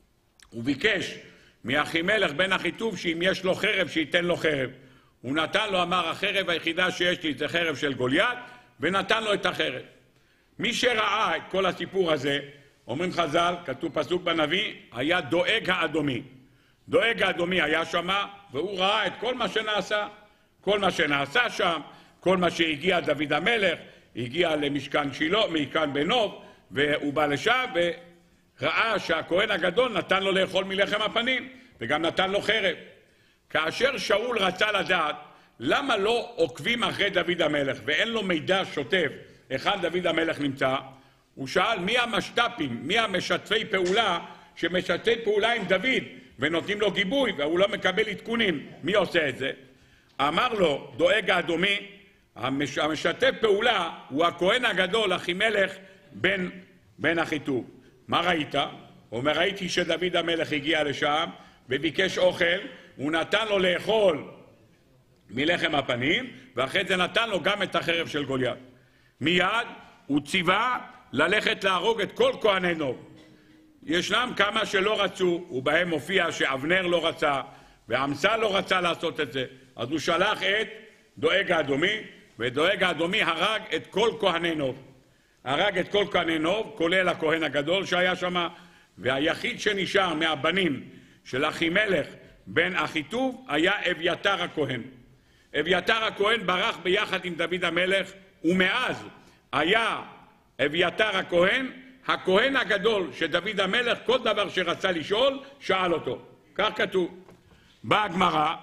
הוא ביקש מאחימלך בן אחיטוב שאם יש לו חרב שייתן לו חרב. הוא נתן לו, אמר, החרב היחידה שיש לי זה חרב של גוליית, ונתן לו את החרב. מי שראה את כל הסיפור הזה, אומרים חז"ל, כתוב פסוק בנביא, היה דואג האדומי. דואג האדומי היה שמה, והוא ראה את כל מה שנעשה. כל מה שנעשה שם, כל מה שהגיע דוד המלך, הגיע למשכן שילה, משכן בנוב, והוא בא לשם וראה שהכהן הגדול נתן לו לאכול מלחם הפנים, וגם נתן לו חרב. כאשר שאול רצה לדעת למה לא עוקבים אחרי דוד המלך ואין לו מידע שוטף היכן דוד המלך נמצא, הוא שאל מי המשת"פים, מי המשתפי פעולה שמשתפי פעולה עם דוד ונותנים לו גיבוי והוא לא מקבל עדכונים, מי עושה את זה? אמר לו דואג האדומי, המש... המשתף פעולה הוא הכהן הגדול אחימלך בן, בן אחיטוב. מה ראית? הוא אומר, ראיתי שדוד המלך הגיע לשם וביקש אוכל, הוא נתן לו לאכול מלחם הפנים, ואחרי זה נתן לו גם את החרב של גוליית. מיד הוא ציווה ללכת להרוג את כל כהני נוב. ישנם כמה שלא רצו, ובהם מופיע שאבנר לא רצה, ואמסל לא רצה לעשות את זה. אז הוא שלח את דואג האדומי, ודואג האדומי הרג את כל כהני נוב. הרג את כל כהני נוב, כולל הכהן הגדול שהיה שם, והיחיד שנשאר מהבנים של אחימלך בן אחיטוב היה אביתר הכהן. אביתר הכהן ברח ביחד עם דוד המלך, ומאז היה אביתר הכהן, הכהן הגדול שדוד המלך, כל דבר שרצה לשאול, שאל אותו. כך כתוב. באה הגמרא,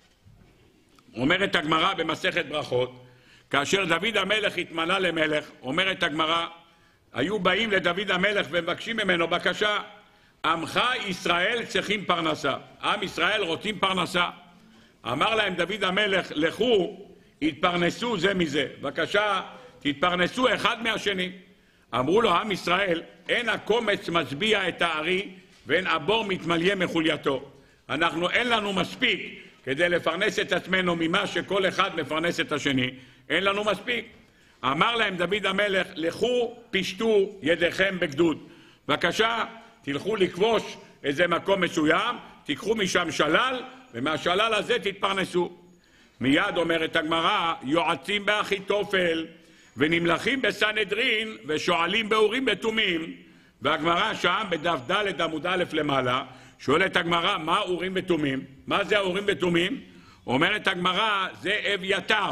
אומרת הגמרא במסכת ברכות, כאשר דוד המלך התמנה למלך, אומרת הגמרא, היו באים לדוד המלך ומבקשים ממנו בקשה, עמך ישראל צריכים פרנסה. עם ישראל רוצים פרנסה. אמר להם דוד המלך, לכו, התפרנסו זה מזה. בבקשה, תתפרנסו אחד מהשני. אמרו לו, עם ישראל, אין הקומץ מצביע את הארי, ואין הבור מתמלא מחולייתו. אנחנו, אין לנו מספיק כדי לפרנס את עצמנו ממה שכל אחד מפרנס את השני. אין לנו מספיק. אמר להם דוד המלך, לכו, פשטו ידיכם בגדוד. בבקשה, תלכו לכבוש איזה מקום מסוים, תיקחו משם שלל, ומהשלל הזה תתפרנסו. מיד אומרת הגמרא, יועצים באחיתופל, ונמלכים בסנהדרין ושואלים באורים ותומים. והגמרא שם בדף ד' עמוד א' למעלה, שואלת הגמרא מה אורים ותומים? מה זה האורים ותומים? אומרת הגמרא זה אביתר.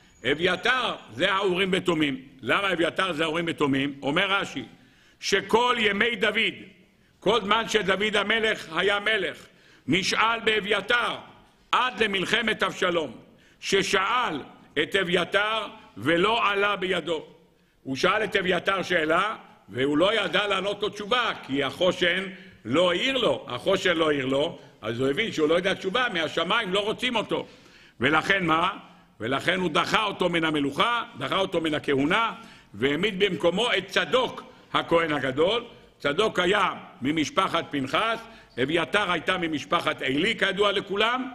אביתר זה האורים ותומים. למה אביתר זה האורים ותומים? אומר רש"י שכל ימי דוד, כל זמן שדוד המלך היה מלך, נשאל באביתר עד למלחמת אבשלום, ששאל את אביתר ולא עלה בידו. הוא שאל את אביתר שאלה והוא לא ידע לענות לו תשובה, כי החושן לא העיר לו, החושן לא העיר לו, אז הוא הבין שהוא לא יודע תשובה, מהשמיים לא רוצים אותו. ולכן מה? ולכן הוא דחה אותו מן המלוכה, דחה אותו מן הכהונה, והעמיד במקומו את צדוק הכהן הגדול. צדוק היה ממשפחת פנחס, אביתר הייתה ממשפחת עלי כידוע לכולם,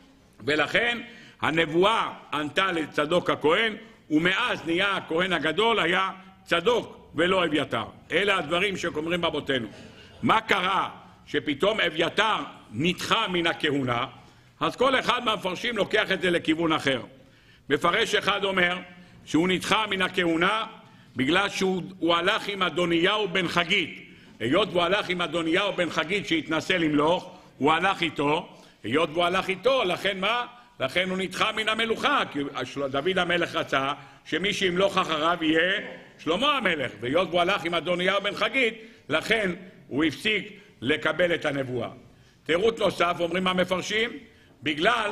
ולכן הנבואה ענתה לצדוק הכהן, ומאז נהיה הכהן הגדול היה צדוק ולא אביתר. אלה הדברים שאומרים רבותינו. מה קרה שפתאום אביתר נדחה מן הכהונה? אז כל אחד מהמפרשים לוקח את זה לכיוון אחר. מפרש אחד אומר שהוא נדחה מן הכהונה בגלל שהוא הלך עם אדוניהו בן חגית. היות והוא הלך עם אדוניהו בן חגית שהתנסה למלוך, הוא הלך איתו. היות והוא הלך איתו, לכן מה? לכן הוא נדחה מן המלוכה, כי דוד המלך רצה שמי שימלוך אחריו יהיה שלמה המלך, והיות והוא הלך עם אדוניהו בן חגית, לכן הוא הפסיק לקבל את הנבואה. תירוץ נוסף, אומרים המפרשים, בגלל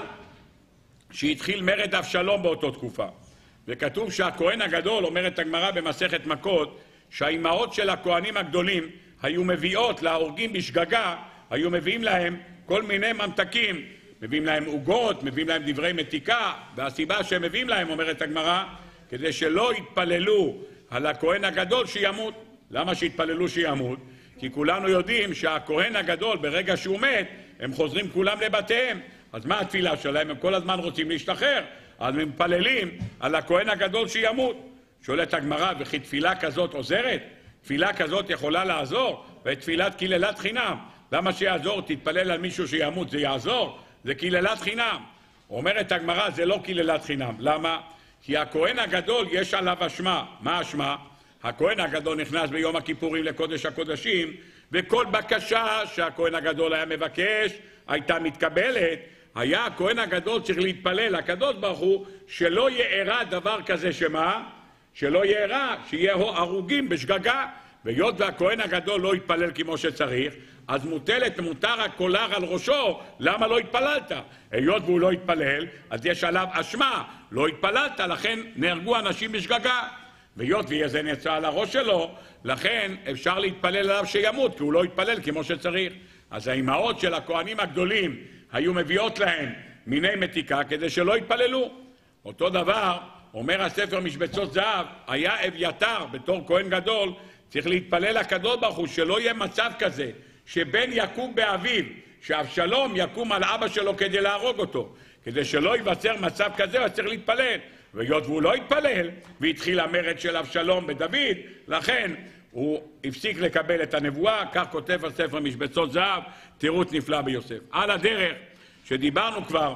שהתחיל מרד אבשלום באותו תקופה. וכתוב שהכהן הגדול, אומרת הגמרא במסכת מכות, שהאימהות של הכהנים הגדולים היו מביאות להורגים בשגגה, היו מביאים להם כל מיני ממתקים, מביאים להם עוגות, מביאים להם דברי מתיקה, והסיבה שהם מביאים להם, אומרת הגמרא, כדי שלא יתפללו על הכהן הגדול שימות. למה שיתפללו שימות? כי כולנו יודעים שהכהן הגדול ברגע שהוא מת, הם חוזרים כולם לבתיהם. אז מה התפילה שלהם? הם כל הזמן רוצים להשתחרר, אז הם מתפללים על הכהן הגדול שימות. שואלת הגמרא, וכי תפילה כזאת עוזרת? תפילה כזאת יכולה לעזור? ותפילת קיללת חינם. למה שיעזור? תתפלל על מישהו שימות, זה יעזור? זה קיללת חינם. אומרת הגמרא, זה לא קיללת חינם. למה? כי הכהן הגדול יש עליו אשמה. מה אשמה? הכהן הגדול נכנס ביום הכיפורים לקודש הקודשים, וכל בקשה שהכהן הגדול היה מבקש הייתה מתקבלת. היה הכהן הגדול צריך להתפלל הקדוש ברוך הוא שלא יארע דבר כזה. שמה? שלא יארע, שיהיה הרוגים בשגגה. והיות והכהן הגדול לא יתפלל כמו שצריך, אז מוטלת מותר הקולר על ראשו. למה לא התפללת? היות והוא לא התפלל, אז יש עליו אשמה. לא התפללת, לכן נהרגו אנשים בשגגה. והיות וזה נצא על הראש שלו, לכן אפשר להתפלל עליו שימות, כי הוא לא התפלל כמו שצריך. אז האימהות של הכהנים הגדולים היו מביאות להם מיני מתיקה כדי שלא יתפללו. אותו דבר אומר הספר משבצות זהב, היה אביתר בתור כהן גדול צריך להתפלל לקדוש ברוך הוא שלא יהיה מצב כזה שבן יקום באביו, שאבשלום יקום על אבא שלו כדי להרוג אותו. כדי שלא ייווצר מצב כזה, אז צריך להתפלל. והיות והוא לא התפלל, והתחיל המרד של אבשלום בדוד, לכן הוא הפסיק לקבל את הנבואה. כך כותב הספר משבצות זהב, תירוץ נפלא ביוסף. על הדרך שדיברנו כבר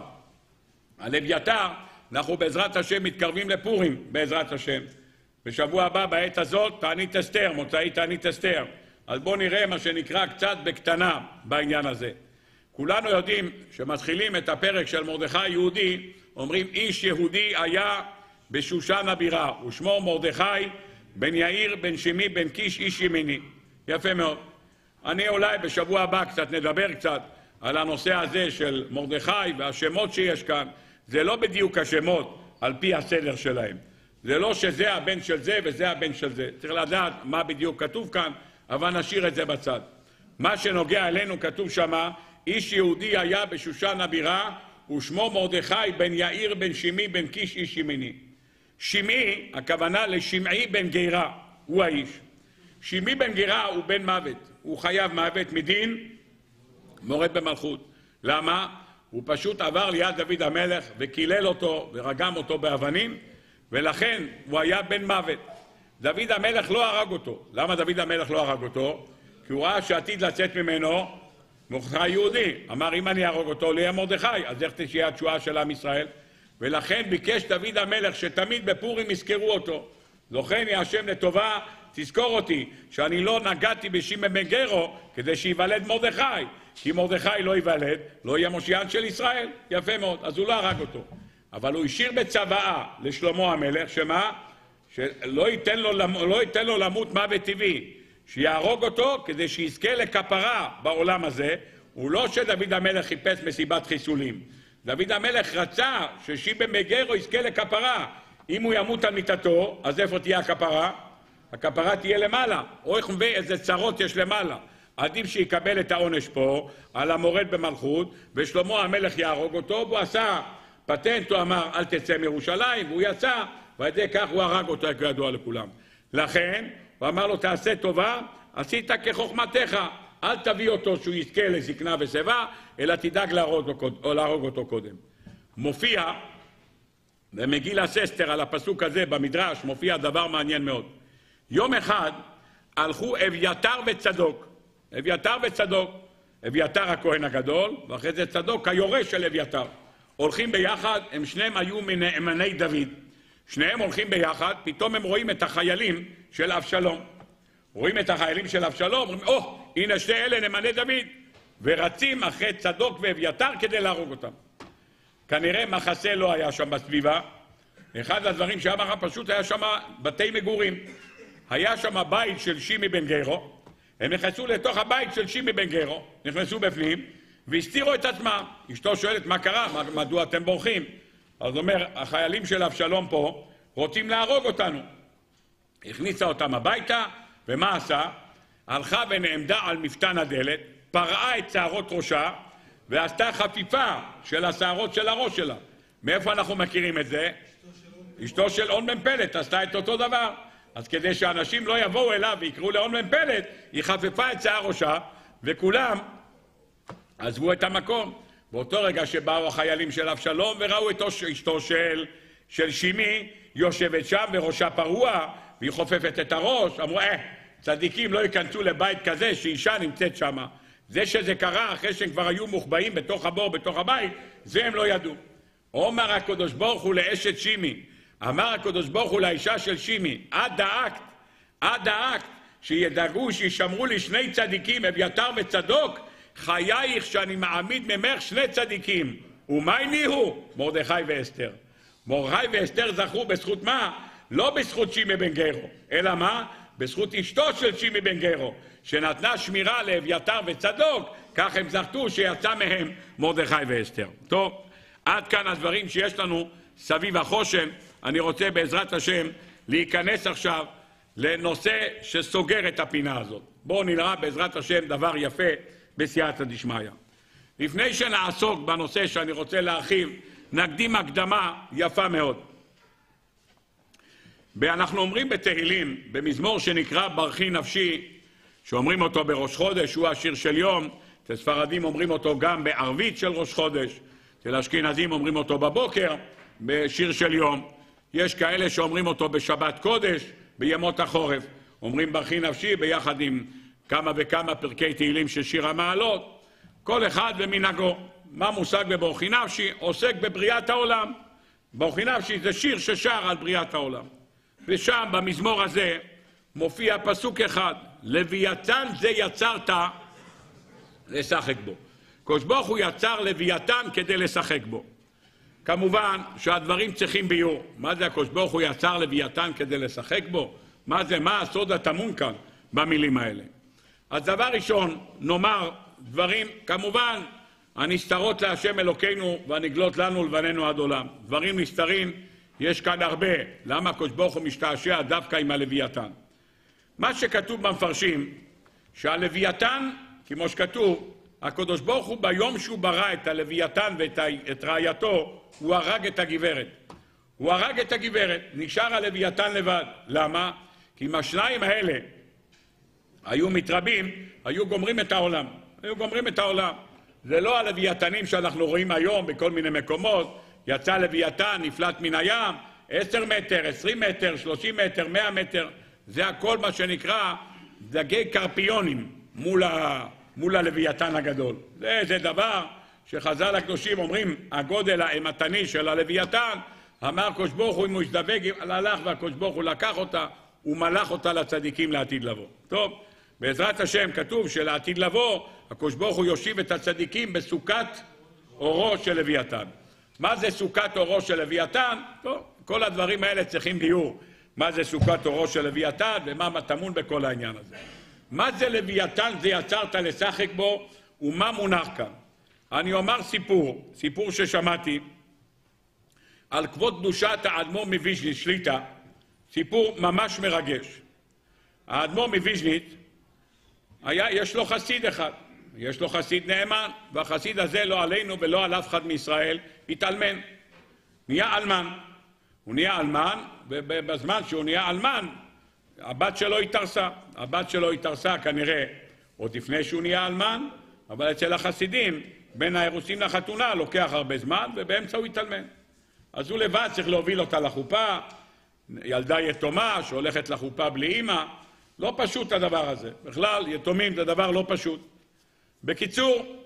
על אביתר, אנחנו בעזרת השם מתקרבים לפורים, בעזרת השם. בשבוע הבא, בעת הזאת, תענית אסתר, מוצאי תענית אסתר. אז בואו נראה מה שנקרא קצת בקטנה בעניין הזה. כולנו יודעים שמתחילים את הפרק של מרדכי יהודי, אומרים איש יהודי היה בשושן הבירה, ושמו מרדכי בן יאיר בן שמי בן קיש איש ימיני. יפה מאוד. אני אולי בשבוע הבא קצת נדבר קצת על הנושא הזה של מרדכי והשמות שיש כאן. זה לא בדיוק השמות על פי הסדר שלהם. זה לא שזה הבן של זה וזה הבן של זה. צריך לדעת מה בדיוק כתוב כאן, אבל נשאיר את זה בצד. מה שנוגע אלינו כתוב שמה, איש יהודי היה בשושן הבירה, ושמו מרדכי בן יאיר בן שמי בן קיש איש ימיני. שמעי, הכוונה לשמעי בן גירה, הוא האיש. שמעי בן גירה הוא בן מוות, הוא חייב מוות מדין, מורד במלכות. למה? הוא פשוט עבר ליד דוד המלך וקילל אותו ורגם אותו באבנים, ולכן הוא היה בן מוות. דוד המלך לא הרג אותו. למה דוד המלך לא הרג אותו? כי הוא ראה שעתיד לצאת ממנו מרדכי יהודי. אמר אם אני ארוג אותו לא יהיה מרדכי, אז איך תהיה התשועה של עם ישראל? ולכן ביקש דוד המלך שתמיד בפורים יזכרו אותו. זוכרני השם לטובה, תזכור אותי, שאני לא נגעתי בשמעון בן גרו כדי שיוולד מרדכי, כי מרדכי לא ייוולד, לא יהיה מושיען של ישראל. יפה מאוד, אז הוא לא הרג אותו. אבל הוא השאיר בצוואה לשלמה המלך, שמה? שלא ייתן לו, לא ייתן לו למות מוות טבעי, שיהרוג אותו כדי שיזכה לכפרה בעולם הזה. הוא לא שדוד המלך חיפש מסיבת חיסולים. דוד המלך רצה ששמעון בן גרו יזכה לכפרה. אם הוא ימות על מיטתו, אז איפה תהיה הכפרה? הכפרה תהיה למעלה. או איך מביא איזה צרות יש למעלה. עדיף שיקבל את העונש פה, על המורד במלכות, ושלמה המלך יהרוג אותו, והוא עשה פטנט, הוא אמר, אל תצא מירושלים, והוא יצא, ועל ידי כך הוא הרג אותו, כידוע לכולם. לכן, הוא אמר לו, תעשה טובה, עשית כחוכמתך, אל תביא אותו שהוא יזכה לזקנה ושיבה, אלא תדאג להרוג אותו, להרוג אותו קודם. מופיע, במגילת אסתר על הפסוק הזה במדרש, מופיע דבר מעניין מאוד. יום אחד הלכו אביתר וצדוק, אביתר וצדוק, אביתר הכהן הגדול, ואחרי זה צדוק היורש של אביתר. הולכים ביחד, הם שניהם היו מנאמני דוד. שניהם הולכים ביחד, פתאום הם רואים את החיילים של אבשלום. רואים את החיילים של אבשלום, אומרים, או, oh, הנה שני אלה נאמני דוד, ורצים אחרי צדוק ואביתר כדי להרוג אותם. כנראה מחסה לא היה שם בסביבה. אחד הדברים שאמר פשוט היה שם בתי מגורים. היה שם בית של שמעון בן גרו, הם נכנסו לתוך הבית של שמעון בן גרו, נכנסו בפנים, והסתירו את עצמם. אשתו שואלת, מה קרה? מדוע אתם בורחים? אז אומר, החיילים של אבשלום פה רוצים להרוג אותנו. הכניסה אותם הביתה, ומה עשה? הלכה ונעמדה על מפתן הדלת, פרעה את שערות ראשה, ועשתה חפיפה של השערות של הראש שלה. מאיפה אנחנו מכירים את זה? אשתו של און בן פלט עשתה את אותו דבר. אז כדי שאנשים לא יבואו אליו ויקראו לאון בן פלט, היא חפפה את שיער ראשה, וכולם עזבו את המקום. באותו רגע שבאו החיילים של אבשלום וראו את אשתו של, של שימי יושבת שם וראשה פרוע, והיא חופפת את הראש, אמרו, אה, צדיקים לא ייכנסו לבית כזה שאישה נמצאת שם. זה שזה קרה אחרי שהם כבר היו מוחבאים בתוך הבור, בתוך הבית, זה הם לא ידעו. אומר הקדוש ברוך הוא לאשת שימי, אמר הקדוש ברוך הוא לאישה של שימי, את דאגת, את דאגת, שידאגו, שישמרו לי שני צדיקים, אביתר וצדוק, חייך שאני מעמיד ממך שני צדיקים. ומה הניעו? מרדכי ואסתר. מרדכי ואסתר זכו בזכות מה? לא בזכות שמעון בן גרו, אלא מה? בזכות אשתו של שמעון בן גרו, שנתנה שמירה לאביתר וצדוק, כך הם זכו שיצא מהם מרדכי ואסתר. טוב, עד כאן הדברים שיש לנו סביב החושן. אני רוצה בעזרת השם להיכנס עכשיו לנושא שסוגר את הפינה הזאת. בואו נראה בעזרת השם דבר יפה בסייעתא דשמיא. לפני שנעסוק בנושא שאני רוצה להרחיב, נקדים הקדמה יפה מאוד. אנחנו אומרים בתהילים, במזמור שנקרא ברכי נפשי, שאומרים אותו בראש חודש, הוא השיר של יום, אצל ספרדים אומרים אותו גם בערבית של ראש חודש, אצל אשכנזים אומרים אותו בבוקר, בשיר של יום. יש כאלה שאומרים אותו בשבת קודש, בימות החורף. אומרים ברכי נפשי ביחד עם כמה וכמה פרקי תהילים של שיר המעלות. כל אחד ומנהגו. מה מושג בברכי נפשי? עוסק בבריאת העולם. ברכי נפשי זה שיר ששר על בריאת העולם. ושם במזמור הזה מופיע פסוק אחד, לוויתן זה יצרת לשחק בו. הקדוש ברוך הוא יצר לוויתן כדי לשחק בו. כמובן שהדברים צריכים ביור. מה זה הקדוש ברוך הוא יצר לוויתן כדי לשחק בו? מה זה, מה הסוד הטמון כאן במילים האלה? אז דבר ראשון, נאמר דברים, כמובן, הנסתרות להשם אלוקינו והנגלות לנו לבנינו עד עולם. דברים נסתרים, יש כאן הרבה. למה הקדוש ברוך הוא משתעשע דווקא עם הלוויתן? מה שכתוב במפרשים, שהלוויתן, כמו שכתוב, הקדוש ברוך הוא ביום שהוא ברא את הלוויתן ואת רעייתו, הוא הרג את הגברת. הוא הרג את הגברת, נשאר הלוויתן לבד. למה? כי אם השניים האלה היו מתרבים, היו גומרים את העולם. היו גומרים את העולם. זה לא הלוויתנים שאנחנו רואים היום בכל מיני מקומות, יצא לוויתן, נפלט מן הים, עשר מטר, עשרים מטר, שלושים מטר, מאה מטר, זה הכל מה שנקרא דגי קרפיונים מול, ה... מול הלוויתן הגדול. זה, זה דבר שחז"ל הקדושים אומרים, הגודל האימתני של הלוויתן אמר הקדוש ברוך הוא, אם הוא יזדווג, הלך והקדוש ברוך הוא לקח אותה, הוא מלך אותה לצדיקים לעתיד לבוא. טוב, בעזרת השם כתוב שלעתיד לבוא, הקדוש ברוך הוא יושיב את הצדיקים בסוכת אורו של לוויתן. מה זה סוכת אורו של לוויתן? טוב, כל הדברים האלה צריכים ביור. מה זה סוכת אורו של לוויתן ומה טמון בכל העניין הזה. מה זה לוויתן זה יצרת לשחק בו ומה מונח כאן? אני אומר סיפור, סיפור ששמעתי על כבוד קדושת האדמו"ר מוויז'ניץ שליטה, סיפור ממש מרגש. האדמו"ר מוויז'ניץ, היה, יש לו חסיד אחד, יש לו חסיד נאמן, והחסיד הזה לא עלינו ולא על אף אחד מישראל, התאלמן, נהיה אלמן. הוא נהיה אלמן, ובזמן שהוא נהיה אלמן, הבת שלו התארסה. הבת שלו התארסה כנראה עוד לפני שהוא נהיה אלמן, אבל אצל החסידים, בין האירוסין לחתונה, לוקח הרבה זמן, ובאמצע הוא התאלמן. אז הוא לבד צריך להוביל אותה לחופה, ילדה יתומה שהולכת לחופה בלי אמא, לא פשוט הדבר הזה. בכלל, יתומים זה דבר לא פשוט. בקיצור,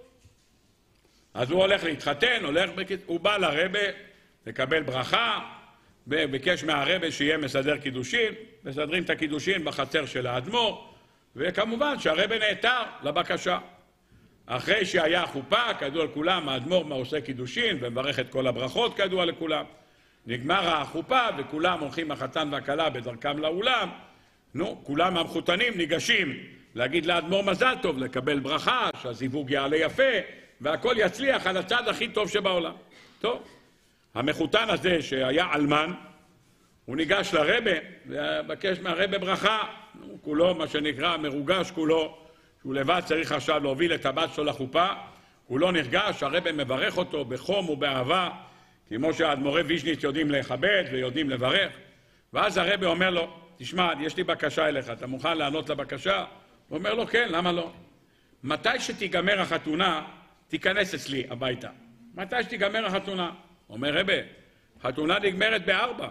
אז הוא הולך להתחתן, הולך בקיצור, הוא בא לרבה לקבל ברכה, וביקש מהרבה שיהיה מסדר קידושין, מסדרים את הקידושין בחצר של האדמו"ר, וכמובן שהרבה נעתר לבקשה. אחרי שהיה חופה, כידוע לכולם, האדמו"ר מה עושה קידושין ומברך את כל הברכות כידוע לכולם. נגמר החופה וכולם הולכים החתן והכלה בדרכם לאולם. נו, כולם המחותנים ניגשים להגיד לאדמו"ר מזל טוב, לקבל ברכה, שהזיווג יעלה יפה, והכל יצליח על הצד הכי טוב שבעולם. טוב, המחותן הזה שהיה אלמן, הוא ניגש לרבה ובקש מהרבה ברכה, נו, כולו מה שנקרא מרוגש כולו, שהוא לבד צריך עכשיו להוביל את הבת שלו לחופה, הוא לא נרגש, הרבי מברך אותו בחום ובאהבה, כמו שהאדמו"רי ויז'ניץ יודעים לכבד ויודעים לברך, ואז הרבי אומר לו, תשמע, יש לי בקשה אליך, אתה מוכן לענות לבקשה? הוא אומר לו, כן, למה לא? מתי שתיגמר החתונה, תיכנס אצלי הביתה. מתי שתיגמר החתונה? הוא אומר, רבי, חתונה נגמרת בארבע.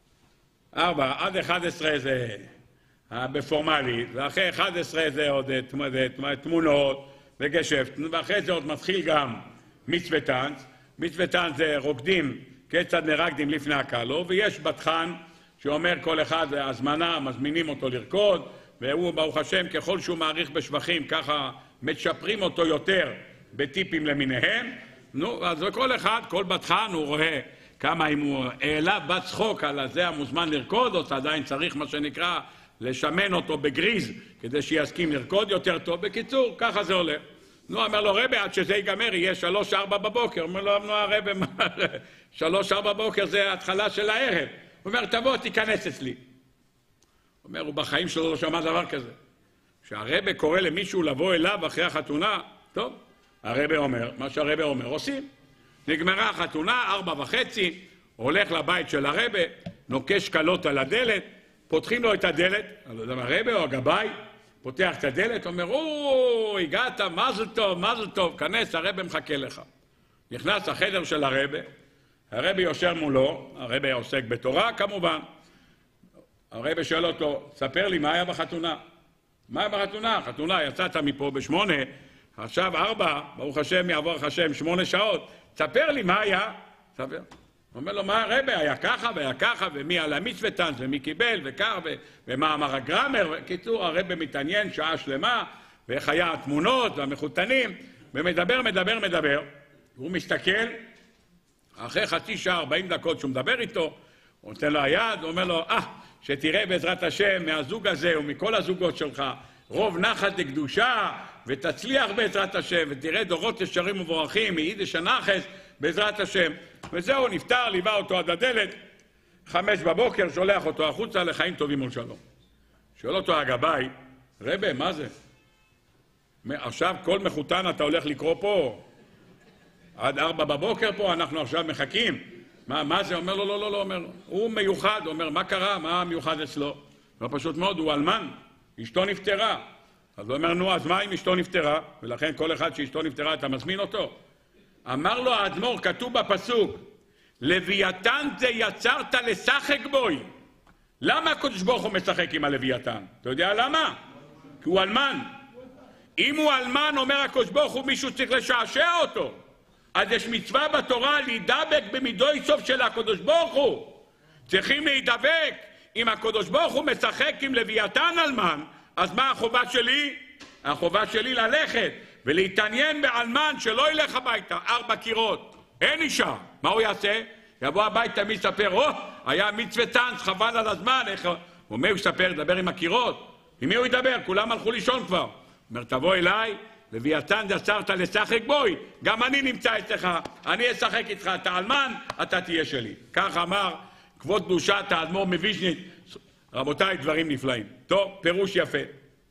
ארבע, עד אחד עשרה זה בפורמלי, ואחרי אחד עשרה זה עוד תמונות וגשפט, ואחרי זה עוד מתחיל גם מצווה טנץ. מצווה טנץ זה רוקדים כיצד נרקדים לפני הקהלו, ויש בתחן שאומר כל אחד הזמנה, מזמינים אותו לרקוד, והוא ברוך השם ככל שהוא מעריך בשבחים, ככה מצ'פרים אותו יותר בטיפים למיניהם. נו, אז כל אחד, כל בתחן הוא רואה כמה אם הוא העלה בת צחוק על זה המוזמן לרקוד, או עדיין צריך מה שנקרא לשמן אותו בגריז, כדי שיסכים לרקוד יותר טוב. בקיצור, ככה זה הולך. נו, אומר לו, רבי, עד שזה ייגמר, יהיה שלוש ארבע בבוקר. אומר לו, נו, הרבי, שלוש ארבע בבוקר זה ההתחלה של הערב. הוא אומר, תבוא, תיכנס אצלי. הוא אומר, הוא בחיים שלו לא שמע דבר כזה. שהרבי קורא למישהו לבוא אליו אחרי החתונה, טוב, הרבי אומר, מה שהרבי אומר, עושים. נגמרה החתונה, ארבע וחצי, הולך לבית של הרבי, נוקש קלות על הדלת, פותחים לו את הדלת, אני לא יודע מה, הרבי או הגבאי, פותח את הדלת, אומר, או, הגעת, מזל טוב, מזל טוב, כנס, הרבי מחכה לך. נכנס לחדר של הרבי, הרבי יושב מולו, הרבי עוסק בתורה, כמובן. הרבי שואל אותו, ספר לי מה היה בחתונה. מה היה בחתונה? חתונה, יצאת מפה בשמונה, עכשיו ארבע, ברוך השם, יעבור לך השם, שמונה שעות, ספר לי מה היה. ספר. הוא אומר לו, מה הרבי? היה ככה והיה ככה, ומי על המצווה טנץ, ומי קיבל, וכך, ו... ומה אמר הגרמר. קיצור, הרבי מתעניין שעה שלמה, ואיך היה התמונות והמחותנים, ומדבר, מדבר, מדבר. הוא מסתכל, אחרי חצי שעה, ארבעים דקות שהוא מדבר איתו, הוא נותן לו היד, הוא אומר לו, אה, שתראה בעזרת השם מהזוג הזה ומכל הזוגות שלך, רוב נחת לקדושה, ותצליח בעזרת השם, ותראה דורות ישרים ובורכים, מיידיש הנחס, בעזרת השם. וזהו, נפטר, ליווה אותו עד הדלת, חמש בבוקר, שולח אותו החוצה לחיים טובים ולשלום. שואל אותו הגבאי, רבי, מה זה? עכשיו כל מחותן אתה הולך לקרוא פה, עד ארבע בבוקר פה, אנחנו עכשיו מחכים. מה, מה זה? אומר לו, לא, לא, לא, אומר לו. הוא מיוחד, אומר, מה קרה? מה מיוחד אצלו? לא פשוט מאוד, הוא אלמן, אשתו נפטרה. אז הוא אומר, נו, אז מה אם אשתו נפטרה? ולכן כל אחד שאשתו נפטרה, אתה מזמין אותו. אמר לו האדמו"ר, כתוב בפסוק, לוויתן זה יצרת לשחק בוי. למה הקדוש ברוך הוא משחק עם הלוויתן? אתה יודע למה? כי הוא אלמן. אם הוא אלמן, אומר הקדוש ברוך הוא, מישהו צריך לשעשע אותו. אז יש מצווה בתורה להידבק במידוי סוף של הקדוש ברוך הוא. צריכים להידבק. אם הקדוש ברוך הוא משחק עם לוויתן אלמן, אז מה החובה שלי? החובה שלי ללכת ולהתעניין באלמן שלא ילך הביתה. ארבע קירות, אין אישה. מה הוא יעשה? יבוא הביתה, מי יספר? או, היה מצווה צאנז, חבל על הזמן. איך... הוא אומר, הוא יספר, ידבר עם הקירות. עם מי הוא ידבר? כולם הלכו לישון כבר. הוא אומר, תבוא אליי, לוויתן יצרת לשחק בוי, גם אני נמצא אצלך, אני אשחק איתך, אתה אלמן, אתה תהיה שלי. כך אמר כבוד קדושת האדמו"ר מוויז'ניץ. רבותיי, דברים נפלאים. טוב, פירוש יפה.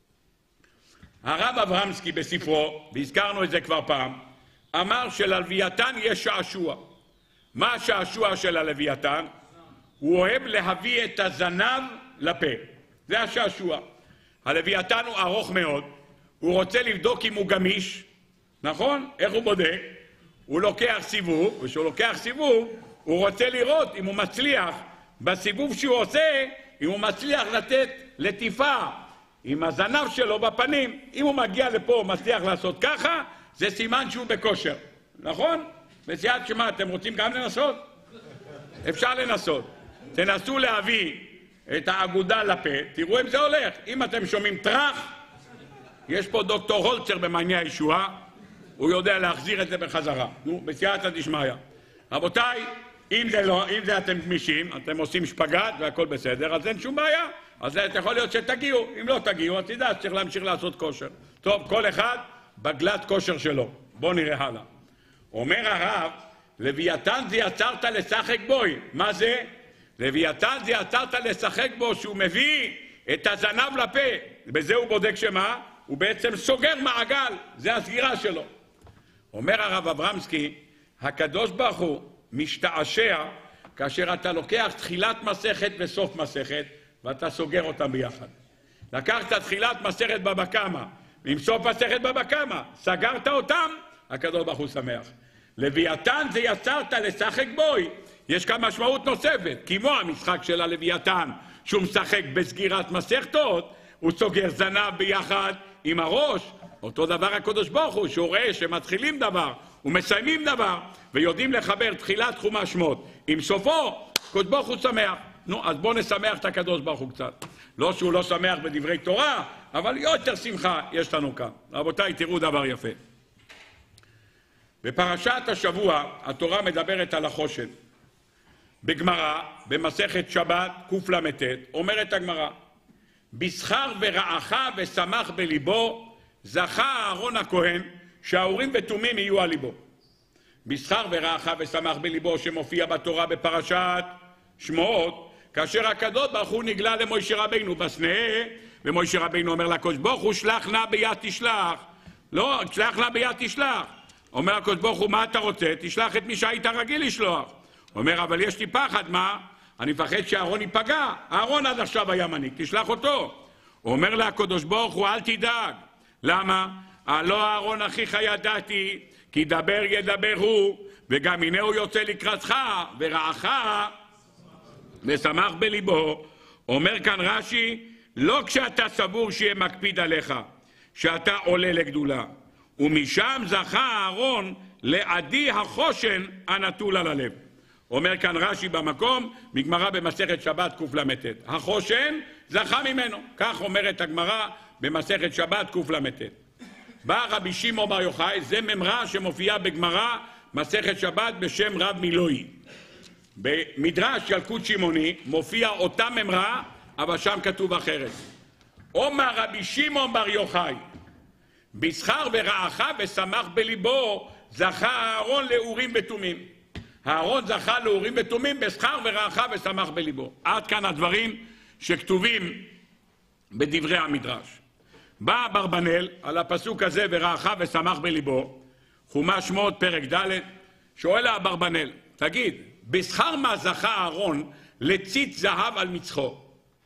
הרב אברמסקי בספרו, והזכרנו את זה כבר פעם, אמר שללוויתן יש שעשוע. מה השעשוע של הלוויתן? הוא אוהב להביא את הזנב לפה. זה השעשוע. הלוויתן הוא ארוך מאוד, הוא רוצה לבדוק אם הוא גמיש, נכון? איך הוא בודק? הוא לוקח סיבוב, וכשהוא לוקח סיבוב, הוא רוצה לראות אם הוא מצליח בסיבוב שהוא עושה, אם הוא מצליח לתת לטיפה עם הזנב שלו בפנים. אם הוא מגיע לפה, הוא מצליח לעשות ככה, זה סימן שהוא בכושר, נכון? בסייעת שמה, אתם רוצים גם לנסות? אפשר לנסות. תנסו להביא את האגודה לפה, תראו אם זה הולך. אם אתם שומעים טרח, יש פה דוקטור הולצר במעייני הישועה, הוא יודע להחזיר את זה בחזרה. נו, בסייעתא דשמיא. רבותיי, אם זה לא, אם זה אתם גמישים, אתם עושים שפגת והכל בסדר, אז אין שום בעיה. אז זה יכול להיות שתגיעו. אם לא תגיעו, אז תדע שצריך להמשיך לעשות כושר. טוב, כל אחד בגלת כושר שלו. בואו נראה הלאה. אומר הרב, לוויתן זה יצרת לשחק בוי. מה זה? לוויתן זה יצרת לשחק בו, שהוא מביא את הזנב לפה. בזה הוא בודק שמה? הוא בעצם סוגר מעגל. זה הסגירה שלו. אומר הרב אברמסקי, הקדוש ברוך הוא משתעשע כאשר אתה לוקח תחילת מסכת וסוף מסכת ואתה סוגר אותם ביחד. לקחת תחילת מסכת בבא קמא עם סוף מסכת בבא קמא, סגרת אותם, הקדוש ברוך הוא שמח. לוויתן זה יצרת לשחק בוי. יש כאן משמעות נוספת, כמו המשחק של הלוויתן שהוא משחק בסגירת מסכתות, הוא סוגר זנב ביחד עם הראש. אותו דבר הקדוש ברוך הוא, שהוא רואה שמתחילים דבר ומסיימים דבר ויודעים לחבר תחילת חומש שמות עם סופו, הקדוש ברוך הוא שמח. נו, אז בואו נשמח את הקדוש ברוך הוא קצת. לא שהוא לא שמח בדברי תורה, אבל יותר שמחה יש לנו כאן. רבותיי, תראו דבר יפה. בפרשת השבוע התורה מדברת על החושן. בגמרא, במסכת שבת קל"ט, אומרת הגמרא, בשכר ורעך ושמח בליבו, זכה אהרון הכהן שהאורים ותומים יהיו על ליבו. בשכר ורעך ושמח בליבו שמופיע בתורה בפרשת שמות, כאשר הקדוש ברוך הוא נגלה למוישה רבינו בסנה, ומוישה רבינו אומר לקדוש ברוך הוא, שלח נא ביד תשלח. לא, שלח נא ביד תשלח. אומר הקדוש ברוך הוא, מה אתה רוצה? תשלח את מי שהיית רגיל לשלוח. אומר, אבל יש לי פחד, מה? אני מפחד שאהרון ייפגע. אהרון עד עכשיו היה מנהיג, תשלח אותו. אומר לה הקדוש ברוך הוא, אל תדאג. למה? הלא אהרון אחיך ידעתי, כי דבר ידבר הוא, וגם הנה הוא יוצא לקראתך, ורעך ושמח בליבו. אומר כאן רש"י, לא כשאתה סבור שיהיה מקפיד עליך, שאתה עולה לגדולה. ומשם זכה אהרון לעדי החושן הנטול על הלב. אומר כאן רש"י במקום, מגמרא במסכת שבת קל"ט. החושן זכה ממנו. כך אומרת הגמרא במסכת שבת קל"ט. בא רבי שמעון בר יוחאי, זה ממרה שמופיעה בגמרא מסכת שבת בשם רב מילואי. במדרש ילקוט שמעוני מופיע אותה ממרה, אבל שם כתוב אחרת. אומר רבי שמעון בר יוחאי, בשכר ורעך ושמח בליבו, זכה אהרון לאורים ותומים. אהרון זכה לאורים ותומים בשכר ורעך ושמח בליבו. עד כאן הדברים שכתובים בדברי המדרש. בא אברבנאל על הפסוק הזה, ורעך ושמח בליבו, חומש שמות פרק ד', שואל אברבנאל, תגיד, בשכר מה זכה אהרון לציץ זהב על מצחו?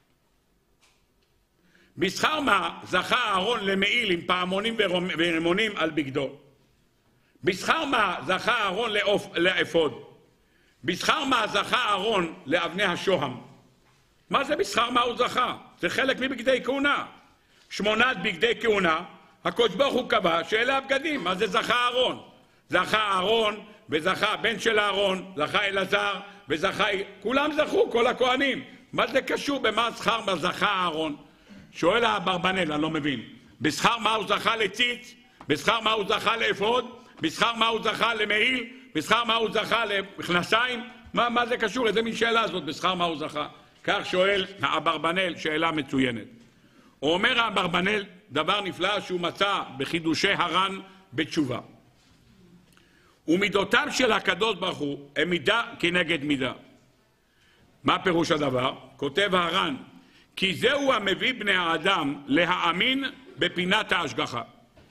בשכר מה זכה אהרון למעיל עם פעמונים ורימונים על בגדו? בשכר מה זכה אהרון לאפוד? בשכר מה זכה אהרון לאבני השוהם? מה זה בשכר מה הוא זכה? זה חלק מבגדי כהונה. שמונת בגדי כהונה, הקדוש ברוך הוא קבע שאלה הבגדים. מה זה זכה אהרון? זכה אהרון, וזכה הבן של אהרון, זכה אלעזר, וזכה... כולם זכו, כל הכהנים. מה זה קשור במה שכר מה זכה אהרון? שואל האברבנאל, אני לא מבין. בשכר מה הוא זכה לציץ? בשכר מה הוא זכה לאפוד? בשכר מה הוא זכה למעיל? בשכר מה הוא זכה למכנסיים? מה, מה זה קשור? איזה מין שאלה הזאת, בשכר מה הוא זכה? כך שואל האברבנאל, שאלה מצוינת. הוא אומר האברבנאל דבר נפלא שהוא מצא בחידושי הר"ן בתשובה. ומידותיו של הקדוש ברוך הוא הם מידה כנגד מידה. מה פירוש הדבר? כותב הר"ן, כי זהו המביא בני האדם להאמין בפינת ההשגחה.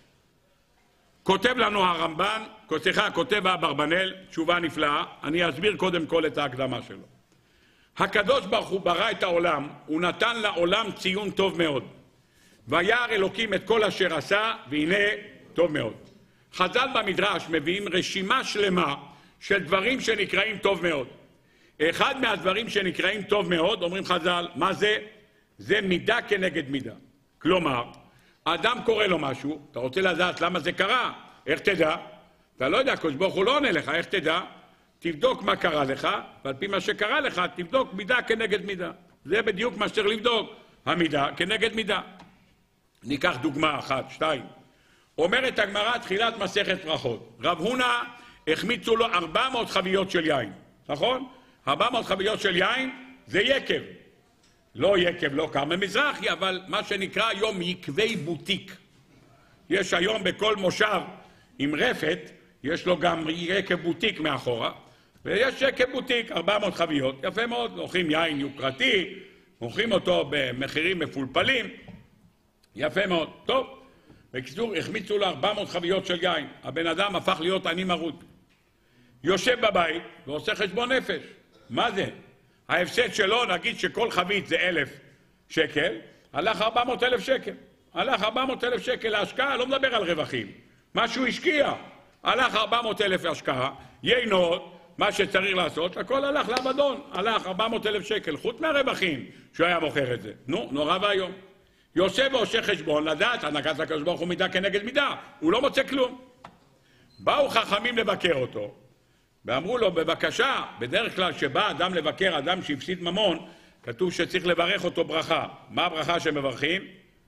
כותב לנו הרמב"ן, סליחה, כותב האברבנאל, תשובה נפלאה, אני אסביר קודם כל את ההקדמה שלו. הקדוש ברוך הוא ברא את העולם, הוא נתן לעולם ציון טוב מאוד. וירא אלוקים את כל אשר עשה, והנה טוב מאוד. חז"ל במדרש מביאים רשימה שלמה של דברים שנקראים טוב מאוד. אחד מהדברים שנקראים טוב מאוד, אומרים חז"ל, מה זה? זה מידה כנגד מידה. כלומר, האדם קורא לו משהו, אתה רוצה לדעת למה זה קרה, איך תדע? אתה לא יודע, הקדוש ברוך הוא לא עונה לך, איך תדע? תבדוק מה קרה לך, ועל פי מה שקרה לך, תבדוק מידה כנגד מידה. זה בדיוק מה שצריך לבדוק, המידה כנגד מידה. ניקח דוגמה אחת, שתיים. אומרת הגמרא תחילת מסכת ברכות. רב הונא החמיצו לו ארבע מאות חביות של יין, נכון? ארבע מאות חביות של יין זה יקב. לא יקב, לא כרמל מזרחי, אבל מה שנקרא היום יקבי בוטיק. יש היום בכל מושב עם רפת, יש לו גם יקב בוטיק מאחורה, ויש יקב בוטיק, ארבע מאות חביות, יפה מאוד, לוקחים יין יוקרתי, מוכרים אותו במחירים מפולפלים, יפה מאוד, טוב. בקיצור, החמיצו לו ארבע מאות חביות של יין, הבן אדם הפך להיות עני מרוד. יושב בבית ועושה חשבון נפש. מה זה? ההפסד שלו, נגיד שכל חבית זה אלף שקל, הלך ארבע מאות אלף שקל. הלך ארבע מאות אלף שקל להשקעה, לא מדבר על רווחים. מה שהוא השקיע, הלך ארבע מאות אלף השקעה, יינות, מה שצריך לעשות, הכל הלך לאבדון, הלך ארבע מאות אלף שקל, חוץ מהרווחים שהוא היה מוכר את זה. נו, נורא והיום. יושב ועושה חשבון, לדעת, הנהגת הקדוש ברוך הוא מידה כנגד מידה, הוא לא מוצא כלום. באו חכמים לבקר אותו, ואמרו לו, בבקשה, בדרך כלל שבא אדם לבקר אדם שהפסיד ממון, כתוב שצריך לברך אותו ברכה. מה הברכה שמברכים?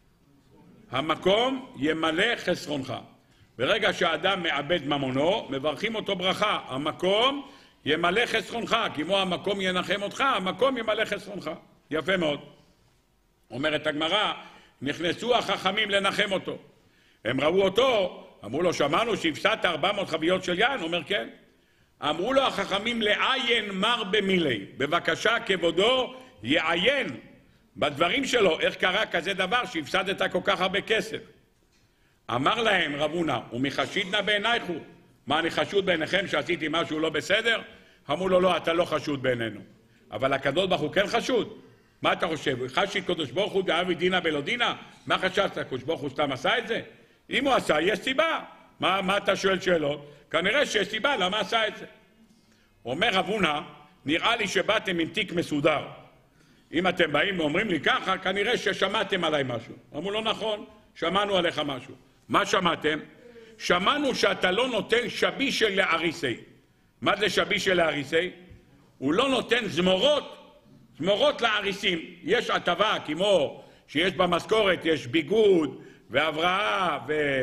המקום ימלא חסרונך. ברגע שהאדם מאבד ממונו, מברכים אותו ברכה. המקום ימלא חסרונך, כמו המקום ינחם אותך, המקום ימלא חסרונך. יפה מאוד. אומרת הגמרא, נכנסו החכמים לנחם אותו. הם ראו אותו, אמרו לו, שמענו שהפסדת ארבע מאות חביות של יין, אומר כן. אמרו לו החכמים לעיין מר במילי, בבקשה כבודו יעיין בדברים שלו, איך קרה כזה דבר שהפסדת כל כך הרבה כסף. אמר להם רב הונא, ומחשידנא בעינייך הוא? מה, אני חשוד בעיניכם שעשיתי משהו לא בסדר? אמרו לו, לא, אתה לא חשוד בעינינו. אבל הקדוש ברוך הוא כן חשוד. מה אתה חושב? חשי קדוש ברוך הוא דאבי דינא בלא דינא? מה חשבת? קדוש ברוך הוא סתם עשה את זה? אם הוא עשה, יש סיבה. מה, מה אתה שואל שאלות? כנראה שיש סיבה למה עשה את זה. אומר רב הונא, נראה לי שבאתם עם תיק מסודר. אם אתם באים ואומרים לי ככה, כנראה ששמעתם עליי משהו. אמרו לא נכון, שמענו עליך משהו. מה שמעתם? שמענו שאתה לא נותן שבי של לאריסי. מה זה שבי של לאריסי? הוא לא נותן זמורות, זמורות לאריסים. יש הטבה כמו שיש במשכורת, יש ביגוד והבראה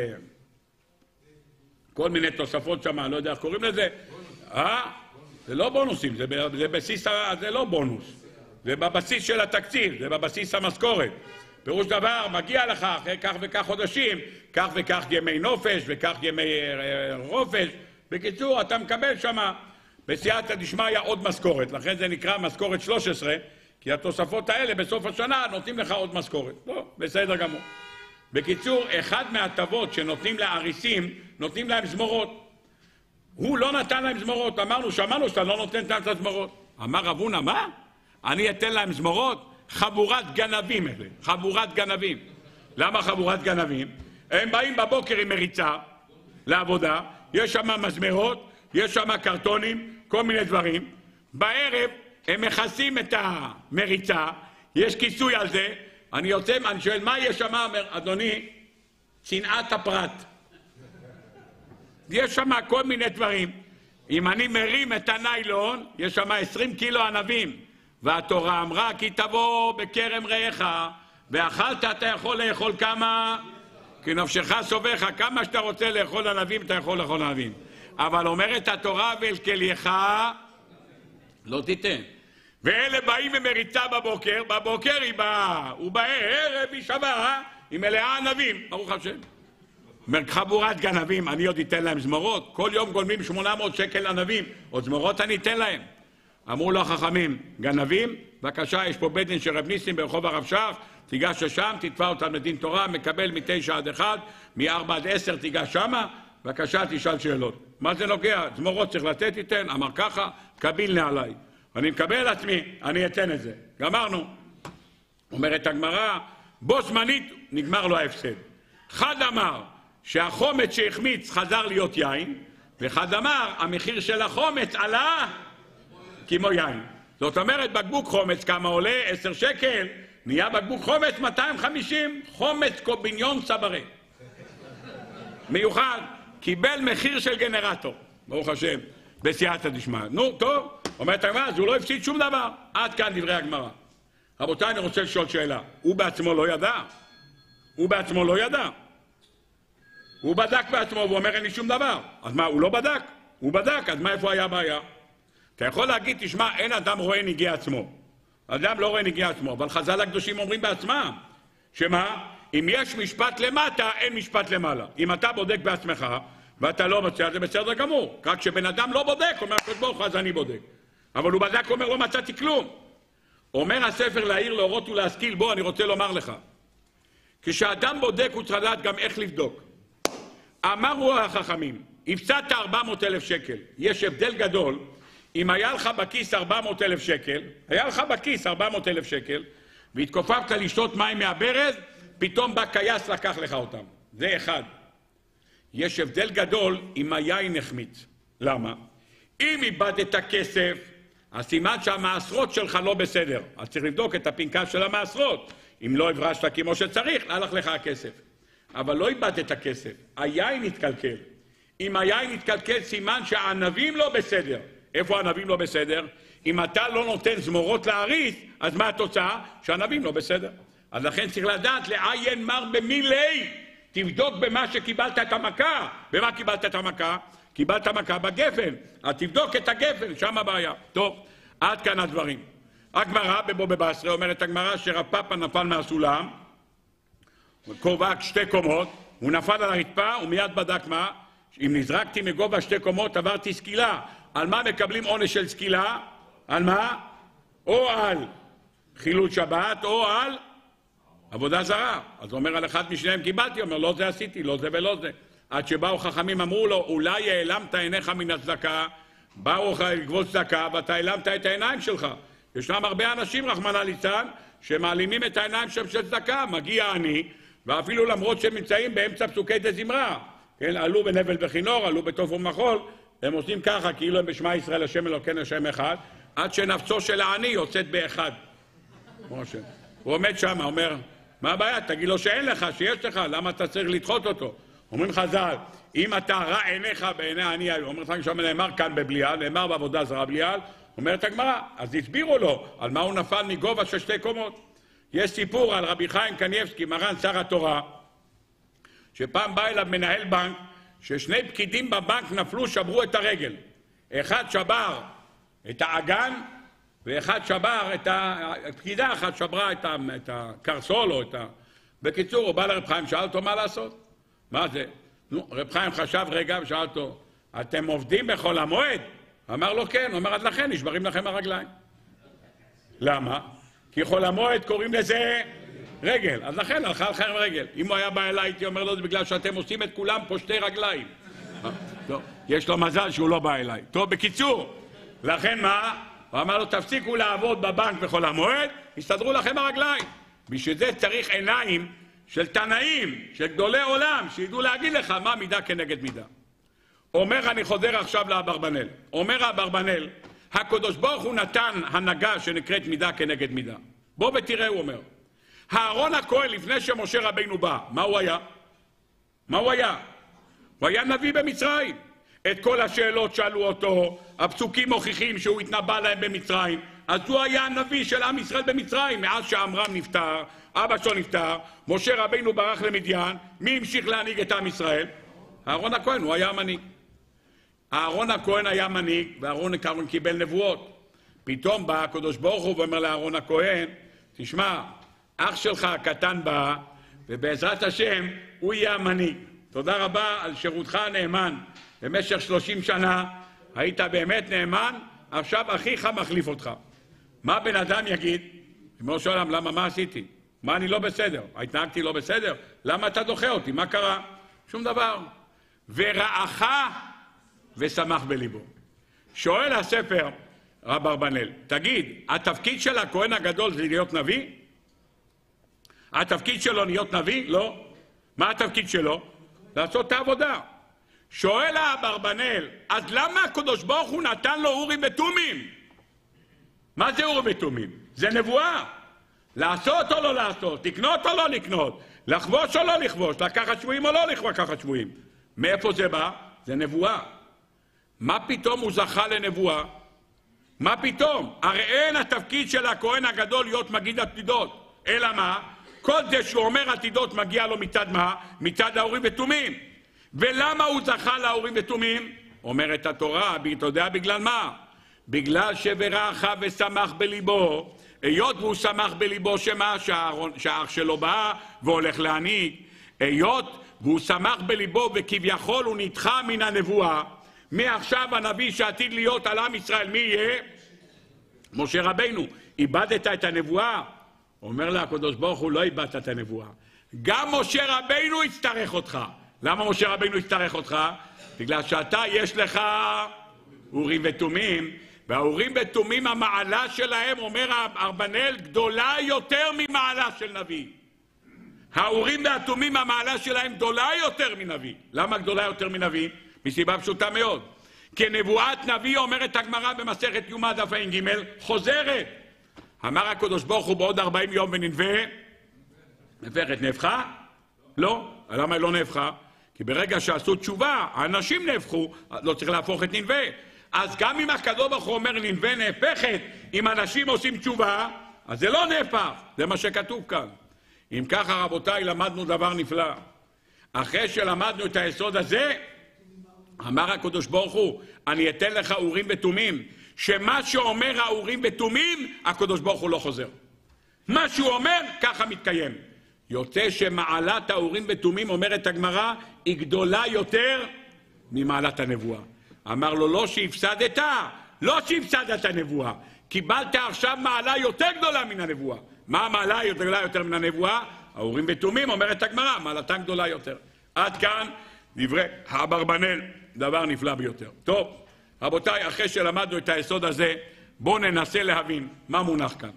וכל מיני תוספות שם, אני לא יודע איך קוראים לזה. אה? זה לא בונוסים, זה, זה, בסיס, זה לא בונוס. זה בבסיס של התקציב, זה בבסיס המשכורת. פירוש דבר, מגיע לך אחרי כך וכך חודשים, כך וכך ימי נופש וכך ימי רופש. בקיצור, אתה מקבל שמה בסייעתא דשמיא עוד משכורת. לכן זה נקרא משכורת שלוש עשרה, כי התוספות האלה בסוף השנה נותנים לך עוד משכורת. לא, בסדר גמור. בקיצור, אחד מההטבות שנותנים לאריסים, נותנים להם זמורות. הוא לא נתן להם זמורות. אמרנו, שמענו שאתה לא נותן להם את הזמורות. אמר רב הונא, מה? אני אתן להם זמורות? חבורת גנבים אלה, חבורת גנבים. למה חבורת גנבים? הם באים בבוקר עם מריצה לעבודה, יש שם מזמרות, יש שם קרטונים, כל מיני דברים. בערב הם מכסים את המריצה, יש כיסוי על זה. אני יוצא, אני שואל, מה יש שם? אומר, אדוני, צנעת הפרט. יש שם כל מיני דברים. אם אני מרים את הניילון, יש שם עשרים קילו ענבים. והתורה אמרה, כי תבוא בכרם רעך, ואכלת אתה יכול לאכול כמה? כי נפשך סובך, כמה שאתה רוצה לאכול ענבים, אתה יכול לאכול ענבים. אבל אומרת התורה, ואל כלייך לא תיתן. ואלה באים ממריצה בבוקר, בבוקר היא באה, ובערב היא שווה, היא מלאה ענבים, ברוך השם. חבורת גנבים, אני עוד אתן להם זמורות, כל יום גונבים שמונה מאות שקל ענבים, עוד זמורות אני אתן להם. אמרו לו החכמים, גנבים, בבקשה, יש פה בית דין של רב ניסים ברחוב הרב שך, תיגש לשם, תתבע אותם לדין תורה, מקבל מתשע עד אחד, מארבע עד עשר תיגש שמה, בבקשה, תשאל שאלות. מה זה נוגע? זמורות צריך לתת, תיתן, אמר ככה, קביל עליי. אני מקבל עצמי, אני אתן את זה. גמרנו. אומרת הגמרא, בו זמנית נגמר לו ההפסד. אחד אמר שהחומץ שהחמיץ חזר להיות יין, ואחד אמר, המחיר של החומץ עלה כמו יין. זאת אומרת, בקבוק חומץ כמה עולה? עשר שקל, נהיה בקבוק חומץ מאתיים וחמישים, חומץ קוביניון סברי. מיוחד, קיבל מחיר של גנרטור, ברוך השם, בסייעתא דשמיא. נו, טוב, אומרת הגמרא, אז הוא לא הפסיד שום דבר. עד כאן דברי הגמרא. רבותיי, אני רוצה לשאול שאלה. הוא בעצמו לא ידע? הוא בעצמו לא ידע. הוא בדק בעצמו והוא אומר אין לי שום דבר. אז מה, הוא לא בדק? הוא בדק, אז מה, איפה היה בעיה? אתה יכול להגיד, תשמע, אין אדם רואה נגיע עצמו. אדם לא רואה נגיע עצמו, אבל חז"ל הקדושים אומרים בעצמם, שמה? אם יש משפט למטה, אין משפט למעלה. אם אתה בודק בעצמך, ואתה לא מצא, זה בסדר גמור. רק שבן אדם לא בודק, אומר ברוך אז אני בודק. אבל הוא בדק, אומר, לא מצאתי כלום. אומר הספר להעיר, להורות ולהשכיל, בוא, אני רוצה לומר לך. כשאדם בודק, הוא צריך לדעת גם איך לבדוק. אמרו החכמים, הפסדת ארבע מאות אלף שקל. יש הבדל גדול, אם היה לך בכיס ארבע מאות אלף שקל, היה לך בכיס ארבע מאות אלף שקל, והתכופפת לשתות מים מהברז, פתאום בא קייס לקח לך אותם. זה אחד. יש הבדל גדול אם היין החמיץ. למה? אם איבדת כסף, אז סימן שהמעשרות שלך לא בסדר. אז צריך לבדוק את הפנקס של המעשרות. אם לא הברשת כמו שצריך, הלך לך הכסף. אבל לא איבדת הכסף. היין התקלקל. אם היין התקלקל, סימן שהענבים לא בסדר. איפה הענבים לא בסדר? אם אתה לא נותן זמורות להריס, אז מה התוצאה? שהענבים לא בסדר. אז לכן צריך לדעת לעיין מר במילי. תבדוק במה שקיבלת את המכה. במה קיבלת את המכה? קיבלת מכה בגפן. אז תבדוק את הגפן, שם הבעיה. טוב, עד כאן הדברים. הגמרא בבבא בסרא אומרת הגמרא שרב פאפא נפל מהסולם, קובע שתי קומות, הוא נפל על הרצפה, הוא מיד בדק מה? אם נזרקתי מגובה שתי קומות עברתי סקילה. על מה מקבלים עונש של סקילה? על מה? או על חילול שבת או על עבודה זרה. אז הוא אומר על אחד משניהם קיבלתי, אומר לא זה עשיתי, לא זה ולא זה. עד שבאו חכמים אמרו לו, אולי העלמת עיניך מן הצדקה, באו לגבות צדקה ואתה העלמת את העיניים שלך. ישנם הרבה אנשים, רחמנא ליצלן, שמעלימים את העיניים של צדקה, מגיע אני, ואפילו למרות שהם נמצאים באמצע פסוקי דזמרה, כן, עלו בנבל וכינור, עלו בטוף ומחול, הם עושים ככה, כאילו הם בשמע ישראל השם אלוקינו השם אחד, עד שנפשו של העני יוצאת באחד. הוא עומד שם, אומר, מה הבעיה? תגיד לו שאין לך, שיש לך, למה אתה צריך לדחות אותו? אומרים חז"ל, אם אתה רע עיניך בעיני העני, אומר לך שם נאמר כאן בבליעל, נאמר בעבודה זרה בליעל, אומרת הגמרא, אז הסבירו לו על מה הוא נפל מגובה של שתי קומות. יש סיפור על רבי חיים קניבסקי, מרן שר התורה, שפעם בא אליו מנהל בנק, ששני פקידים בבנק נפלו, שברו את הרגל. אחד שבר את האגן, ואחד שבר את ה... פקידה אחת שברה את, ה... את הקרסול או את ה... בקיצור, הוא בא לרב חיים, שאל אותו מה לעשות. מה זה? נו, רב חיים חשב רגע ושאל אותו, אתם עובדים בחול המועד? אמר לו כן, הוא אומר עד לכן, נשברים לכם הרגליים. למה? כי חול המועד קוראים לזה רגל, אז לכן הלכה לכם רגל. אם הוא היה בא אליי, הייתי אומר לו, זה בגלל שאתם עושים את כולם פה שתי רגליים. טוב, יש לו מזל שהוא לא בא אליי. טוב, בקיצור, לכן מה? הוא אמר לו, תפסיקו לעבוד בבנק בחול המועד, יסתדרו לכם הרגליים. בשביל זה צריך עיניים של תנאים, של גדולי עולם, שידעו להגיד לך מה מידה כנגד מידה. אומר, אני חוזר עכשיו לאברבנאל. אומר האברבנאל, הקדוש ברוך הוא נתן הנהגה שנקראת מידה כנגד מידה. בוא ותראה, הוא אומר. אהרון הכהן לפני שמשה רבינו בא, מה הוא היה? מה הוא היה? הוא היה נביא במצרים. את כל השאלות שאלו אותו, הפסוקים מוכיחים שהוא התנבא להם במצרים, אז הוא היה הנביא של עם ישראל במצרים. מאז שעמרם נפטר, אבא שלו נפטר, משה רבינו ברח למדיין, מי המשיך להנהיג את עם ישראל? אהרון הכהן, הוא היה המנהיג. אהרון הכהן היה מנהיג, ואהרון הכהן קיבל נבואות. פתאום בא הקדוש ברוך הוא ואומר לאהרון הכהן, תשמע, אח שלך הקטן בא, ובעזרת השם הוא יהיה המנהיג. תודה רבה על שירותך הנאמן. במשך שלושים שנה היית באמת נאמן, עכשיו אחיך מחליף אותך. מה בן אדם יגיד? ריבונו של עולם, למה, מה עשיתי? מה אני לא בסדר? התנהגתי לא בסדר? למה אתה דוחה אותי? מה קרה? שום דבר. ורעך ושמח בליבו. שואל הספר רב אברבנאל, תגיד, התפקיד של הכהן הגדול זה להיות נביא? התפקיד שלו להיות נביא? לא. מה התפקיד שלו? לעשות את העבודה. שואל אברבנאל, אז למה הקדוש ברוך הוא נתן לו אורים ותומים? מה זה אורים ותומים? זה נבואה. לעשות או לא לעשות, לקנות או לא לקנות, לחבוש או לא לחבוש, לקחת שבויים או לא לקחת שבויים. מאיפה זה בא? זה נבואה. מה פתאום הוא זכה לנבואה? מה פתאום? הרי אין התפקיד של הכהן הגדול להיות מגיד עתידות. אלא מה? כל זה שהוא אומר עתידות מגיע לו מצד מה? מצד האורים ותומים. ולמה הוא זכה לאורים ותומים? אומרת התורה, אתה יודע בגלל מה? בגלל שברח ושמח בליבו, היות והוא שמח בליבו שמה? שהאח שלו בא והולך להנהיג, היות והוא שמח בליבו וכביכול הוא נדחה מן הנבואה, מעכשיו הנביא שעתיד להיות על עם ישראל, מי יהיה? משה רבינו. איבדת את הנבואה? אומר לה הקדוש ברוך הוא, לא איבדת את הנבואה. גם משה רבינו יצטרך אותך. למה משה רבינו יצטרך אותך? בגלל שאתה יש לך אורים ותומים, והאורים ותומים המעלה שלהם, אומר אברבנאל, גדולה יותר ממעלה של נביא. האורים והתומים המעלה שלהם גדולה יותר מנביא. למה גדולה יותר מנביא? מסיבה פשוטה מאוד. כי נבואת נביא, אומרת הגמרא במסכת יומא דף ע"ג, חוזרת. אמר הקדוש ברוך הוא בעוד ארבעים יום וננבא, נהפכת, נהפכה? לא. למה היא לא נהפכה? כי ברגע שעשו תשובה, האנשים נהפכו, לא צריך להפוך את ננבא. אז גם אם הקדוש ברוך הוא אומר ננבא נהפכת, אם אנשים עושים תשובה, אז זה לא נהפך. זה מה שכתוב כאן. אם ככה רבותיי, למדנו דבר נפלא. אחרי שלמדנו את היסוד הזה, אמר הקדוש ברוך הוא, אני אתן לך אורים ותומים, שמה שאומר האורים ותומים, הקדוש ברוך הוא לא חוזר. מה שהוא אומר, ככה מתקיים. יוצא שמעלת האורים ותומים, אומרת הגמרא, היא גדולה יותר ממעלת הנבואה. אמר לו, לא שהפסדת, לא שהפסדת הנבואה. קיבלת עכשיו מעלה יותר גדולה מן הנבואה. מה המעלה גדולה יותר מן הנבואה? האורים ותומים, אומרת הגמרא, מעלתם גדולה יותר. עד כאן דברי אברבנאל, דבר נפלא ביותר. טוב, רבותיי, אחרי שלמדנו את היסוד הזה, בואו ננסה להבין מה מונח כאן.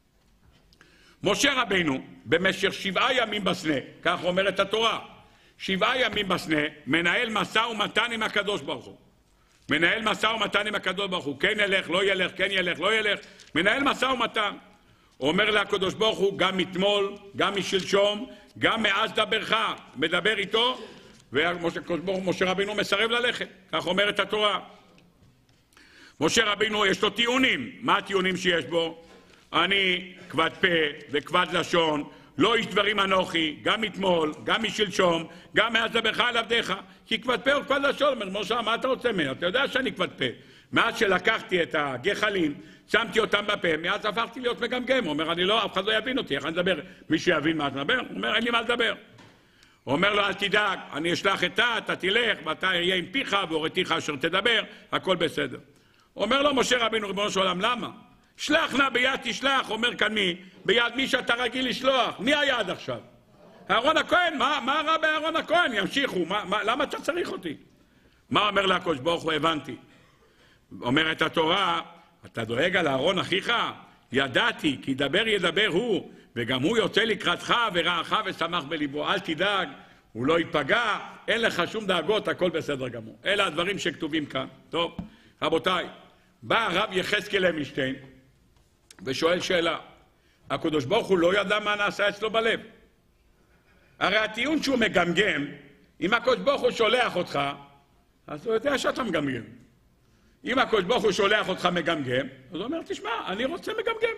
משה רבינו במשך שבעה ימים בסנה, כך אומרת התורה, שבעה ימים בסנה, מנהל משא ומתן עם הקדוש ברוך הוא. מנהל משא ומתן עם הקדוש ברוך הוא, כן ילך, לא ילך, כן ילך, לא ילך, מנהל משא ומתן. אומר לקדוש ברוך הוא, גם מתמול, גם משלשום, גם מאז דברך, מדבר איתו, ומשה רבינו מסרב ללכת, כך אומרת התורה. משה רבינו יש לו טיעונים. מה הטיעונים שיש בו? אני כבד פה וכבד לשון, לא איש דברים אנוכי, גם מתמול, גם משלשום, גם מאז דברך על עבדיך. כי כבד פה וכבד לשון, אומר משה, מה אתה רוצה ממנו? אתה יודע שאני כבד פה. מאז שלקחתי את הגחלים, שמתי אותם בפה, מאז הפכתי להיות מגמגם. הוא אומר, אני לא, אף אחד לא יבין אותי, איך אני אדבר? מי שיבין מה אתה מדבר? הוא אומר, אין לי מה לדבר. הוא אומר לו, אל תדאג, אני אשלח את אתה, אתה תלך, ואתה יהיה עם פיך, והוריתיך אשר תדבר, הכל בסדר. אומר לו משה רבינו, ריבונו של עולם, למה? שלח נא ביד תשלח, אומר כאן מי? ביד מי שאתה רגיל לשלוח. מי היה עד עכשיו? אהרון הכהן, מה, מה רע באהרון הכהן? ימשיכו, מה, מה, למה אתה צריך אותי? מה אומר לקדוש ברוך הוא? הבנתי. אומרת התורה, אתה דואג על אהרון אחיך? ידעתי, כי דבר ידבר הוא, וגם הוא יוצא לקראתך ורעך ושמח בליבו. אל תדאג, הוא לא ייפגע, אין לך שום דאגות, הכל בסדר גמור. אלה הדברים שכתובים כאן. טוב, רבותיי, בא הרב יחזקאל לוינשטיין ושואל שאלה. הקדוש ברוך הוא לא ידע מה נעשה אצלו בלב. הרי הטיעון שהוא מגמגם, אם הקדוש ברוך הוא שולח אותך, אז הוא יודע שאתה מגמגם. אם הקדוש ברוך הוא שולח אותך מגמגם, אז הוא אומר, תשמע, אני רוצה מגמגם.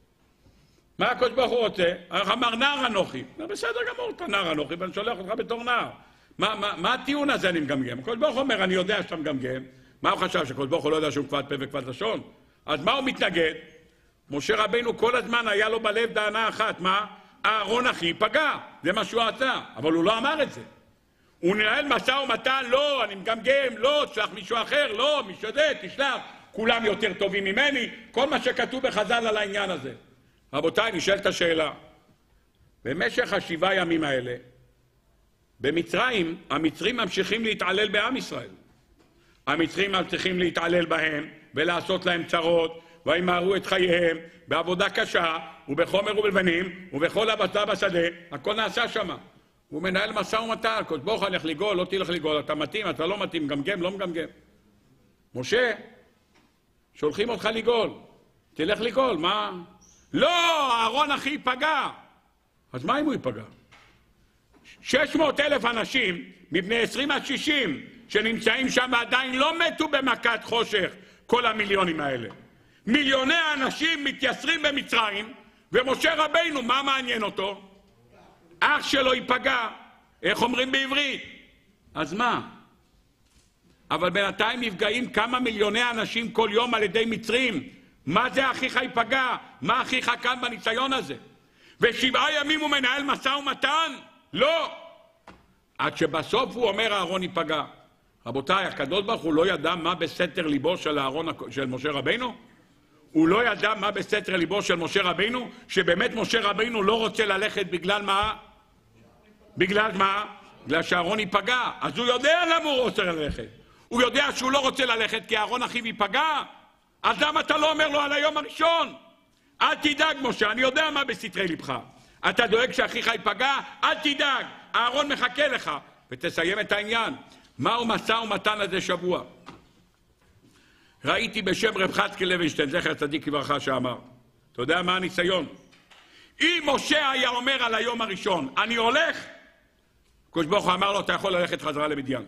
מה הקדוש ברוך הוא רוצה? אמר נער אנוכי. בסדר גמור, אתה נער אנוכי, ואני שולח אותך בתור נער. מה, מה, מה הטיעון הזה אני מגמגם? הקדוש ברוך הוא אומר, אני יודע שאתה מגמגם. מה הוא חשב, שהקדוש ברוך הוא לא יודע שהוא כבד פה וכבד לשון? אז מה הוא מתנגד? משה רבינו כל הזמן היה לו בלב דענה אחת, מה? אהרון אחי ייפגע, זה מה שהוא עשה, אבל הוא לא אמר את זה. הוא ננהל משא ומתן, לא, אני מגמגם, לא, תשלח מישהו אחר, לא, מישהו זה, תשלח, כולם יותר טובים ממני, כל מה שכתוב בחז"ל על העניין הזה. רבותיי, נשאלת השאלה, במשך השבעה ימים האלה, במצרים, המצרים ממשיכים להתעלל בעם ישראל. המצרים ממשיכים להתעלל בהם ולעשות להם צרות, וימהרו את חייהם בעבודה קשה ובחומר ובלבנים ובכל עבודה בשדה, הכל נעשה שם. הוא מנהל משא ומתן, הקדוש ברוך הוא הולך לגאול, לא תלך לגאול, אתה מתאים, אתה לא מתאים, מגמגם, לא מגמגם. משה, שולחים אותך לגאול, תלך לגאול, מה? לא, אהרון אחי ייפגע. אז מה אם הוא ייפגע? שש מאות אלף אנשים מבני עשרים עד שישים שנמצאים שם עדיין לא מתו במכת חושך, כל המיליונים האלה. מיליוני האנשים מתייסרים במצרים, ומשה רבינו, מה מעניין אותו? אח שלו ייפגע, איך אומרים בעברית? אז מה? אבל בינתיים נפגעים כמה מיליוני אנשים כל יום על ידי מצרים. מה זה אחיך ייפגע? מה אחיך כאן בניסיון הזה? ושבעה ימים הוא מנהל משא ומתן? לא! עד שבסוף הוא אומר אהרון ייפגע. רבותיי, הקדוש ברוך הוא לא ידע מה בסתר ליבו של, אהרון, של משה רבינו? הוא לא ידע מה בסתר ליבו של משה רבינו? שבאמת משה רבינו לא רוצה ללכת בגלל מה? בגלל מה? בגלל שאהרון ייפגע. אז הוא יודע למה הוא רוצה ללכת. הוא יודע שהוא לא רוצה ללכת כי אהרון אחיו ייפגע. אז למה אתה לא אומר לו על היום הראשון? אל תדאג משה, אני יודע מה בסתרי לבך. אתה דואג שאחיך ייפגע? אל תדאג, אהרון מחכה לך. ותסיים את העניין. מהו משא ומתן הזה שבוע? ראיתי בשם רב חצקאל לוינשטיין, זכר צדיק לברכה, שאמר, אתה יודע מה הניסיון? אם משה היה אומר על היום הראשון, אני הולך, הקדוש ברוך הוא אמר לו, אתה יכול ללכת חזרה למדיין.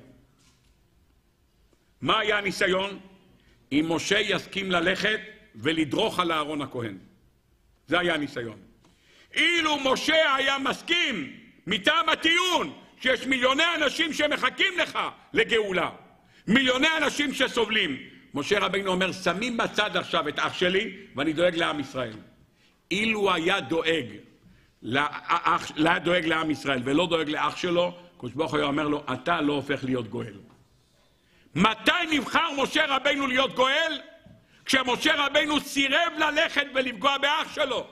מה היה הניסיון? אם משה יסכים ללכת ולדרוך על אהרון הכהן. זה היה הניסיון. אילו משה היה מסכים מטעם הטיעון שיש מיליוני אנשים שמחכים לך לגאולה, מיליוני אנשים שסובלים, משה רבינו אומר, שמים בצד עכשיו את אח שלי ואני דואג לעם ישראל. אילו היה דואג לאח, לא דואג לעם ישראל ולא דואג לאח שלו, הקדוש ברוך הוא אומר לו, אתה לא הופך להיות גואל. מתי נבחר משה רבינו להיות גואל? כשמשה רבינו סירב ללכת ולפגוע באח שלו.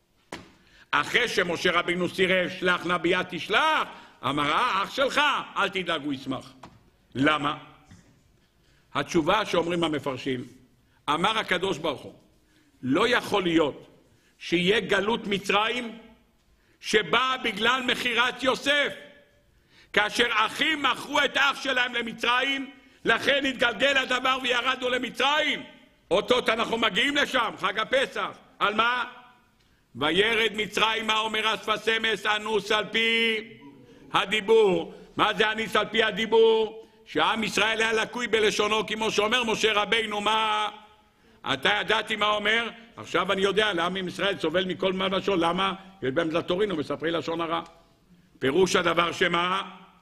אחרי שמשה רבינו סירב, שלח נא ביד תשלח, אמר, אח שלך, אל תדאג, הוא ישמח. למה? התשובה שאומרים המפרשים, אמר הקדוש ברוך הוא, לא יכול להיות שיהיה גלות מצרים שבאה בגלל מחירת יוסף. כאשר אחים מכרו את אח שלהם למצרים, לכן התגלגל הדבר וירדנו למצרים. אותות אנחנו מגיעים לשם, חג הפסח. על מה? וירד מצרים, מה אומר השפת אמש? אנוס על פי הדיבור. מה זה אניס על פי הדיבור? שעם ישראל היה לקוי בלשונו, כמו שאומר משה רבינו, מה? אתה ידעתי מה אומר? עכשיו אני יודע, לעם ישראל סובל מכל מה לשון. למה? יש בהם זתורינו מספרי לשון הרע. פירוש הדבר שמה?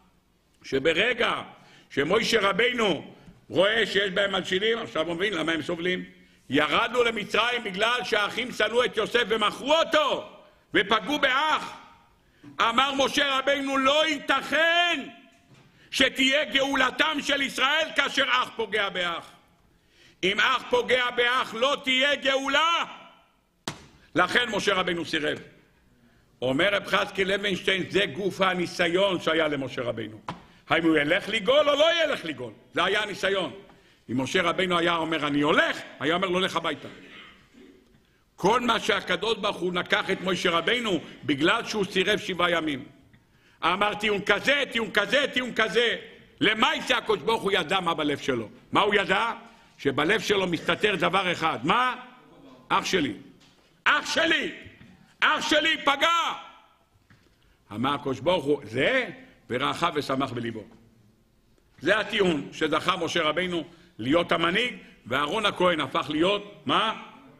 שברגע שמוישה רבינו רואה שיש בהם מלשינים, עכשיו הוא מבין למה הם סובלים. ירדנו למצרים בגלל שהאחים שנאו את יוסף ומכרו אותו ופגעו באח. אמר משה רבינו, לא ייתכן שתהיה גאולתם של ישראל כאשר אח פוגע באח. אם אח פוגע באח לא תהיה גאולה. לכן משה רבינו סירב. אומר רב חצקאל לוינשטיין, זה גוף הניסיון שהיה למשה רבינו. האם הוא ילך לגאול או לא ילך לגאול? זה היה הניסיון. אם משה רבינו היה אומר אני הולך, היה אומר לא לך הביתה. כל מה שהקדוש ברוך הוא לקח את משה רבינו בגלל שהוא סירב שבעה ימים. אמר טיעון כזה, טיעון כזה, טיעון כזה. למה יצא הקדוש ברוך הוא ידע מה בלב שלו? מה הוא ידע? שבלב שלו מסתתר דבר אחד. מה? אח שלי. אח שלי. אח שלי פגע. אמר הקדוש ברוך הוא, זה? ורעך ושמח בליבו. זה הטיעון שזכה משה רבינו להיות המנהיג, ואהרון הכהן הפך להיות, מה?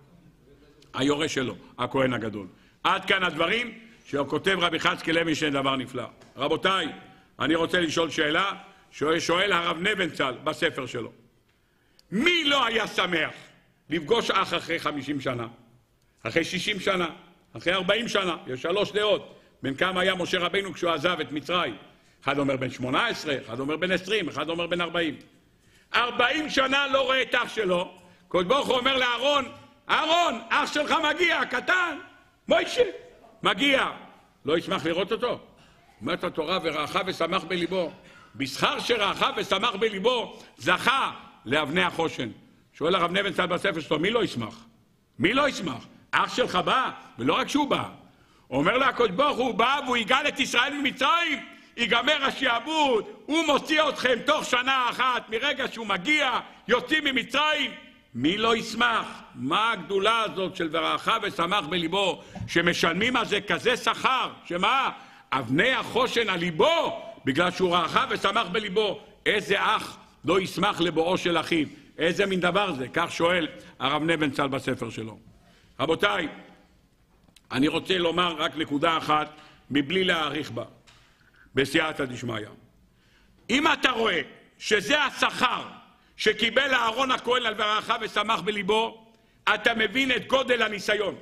היורש שלו, הכהן הגדול. עד כאן הדברים שכותב רבי יחזקאל לוינשטיין, דבר נפלא. רבותיי, אני רוצה לשאול שאלה, שואל הרב נבנצל בספר שלו. מי לא היה שמח לפגוש אח אחרי חמישים שנה? אחרי שישים שנה? אחרי ארבעים שנה? יש שלוש דעות. בין כמה היה משה רבינו כשהוא עזב את מצרים? אחד אומר בן שמונה עשרה, אחד אומר בן עשרים, אחד אומר בן ארבעים. ארבעים שנה לא רואה את אח שלו. הקדוש ברוך הוא אומר לאהרון, אהרון, אח שלך מגיע, קטן, מוישה, מגיע. לא ישמח לראות אותו? אומרת התורה, ורעך ושמח בליבו. בשכר שרעך ושמח בליבו, זכה לאבני החושן. שואל הרב נבנצל בספר שלו, מי לא ישמח? מי לא ישמח? אח שלך בא, ולא רק שהוא בא. אומר לה הקדוש ברוך הוא, בא והוא יגאל את ישראל ממצרים, ייגמר השעבוד, הוא מוציא אתכם תוך שנה אחת, מרגע שהוא מגיע, יוצאים ממצרים. מי לא ישמח? מה הגדולה הזאת של ורעך ושמח בליבו, שמשלמים על זה כזה שכר, שמה? אבני החושן על ליבו, בגלל שהוא רעך ושמח בליבו. איזה אח לא ישמח לבואו של אחיו? איזה מין דבר זה? כך שואל הרב נבנצל בספר שלו. רבותיי, אני רוצה לומר רק נקודה אחת, מבלי להאריך בה, בסייעתא דשמיא. אם אתה רואה שזה השכר שקיבל אהרון הכהן על ורעך ושמח בליבו, אתה מבין את גודל הניסיון.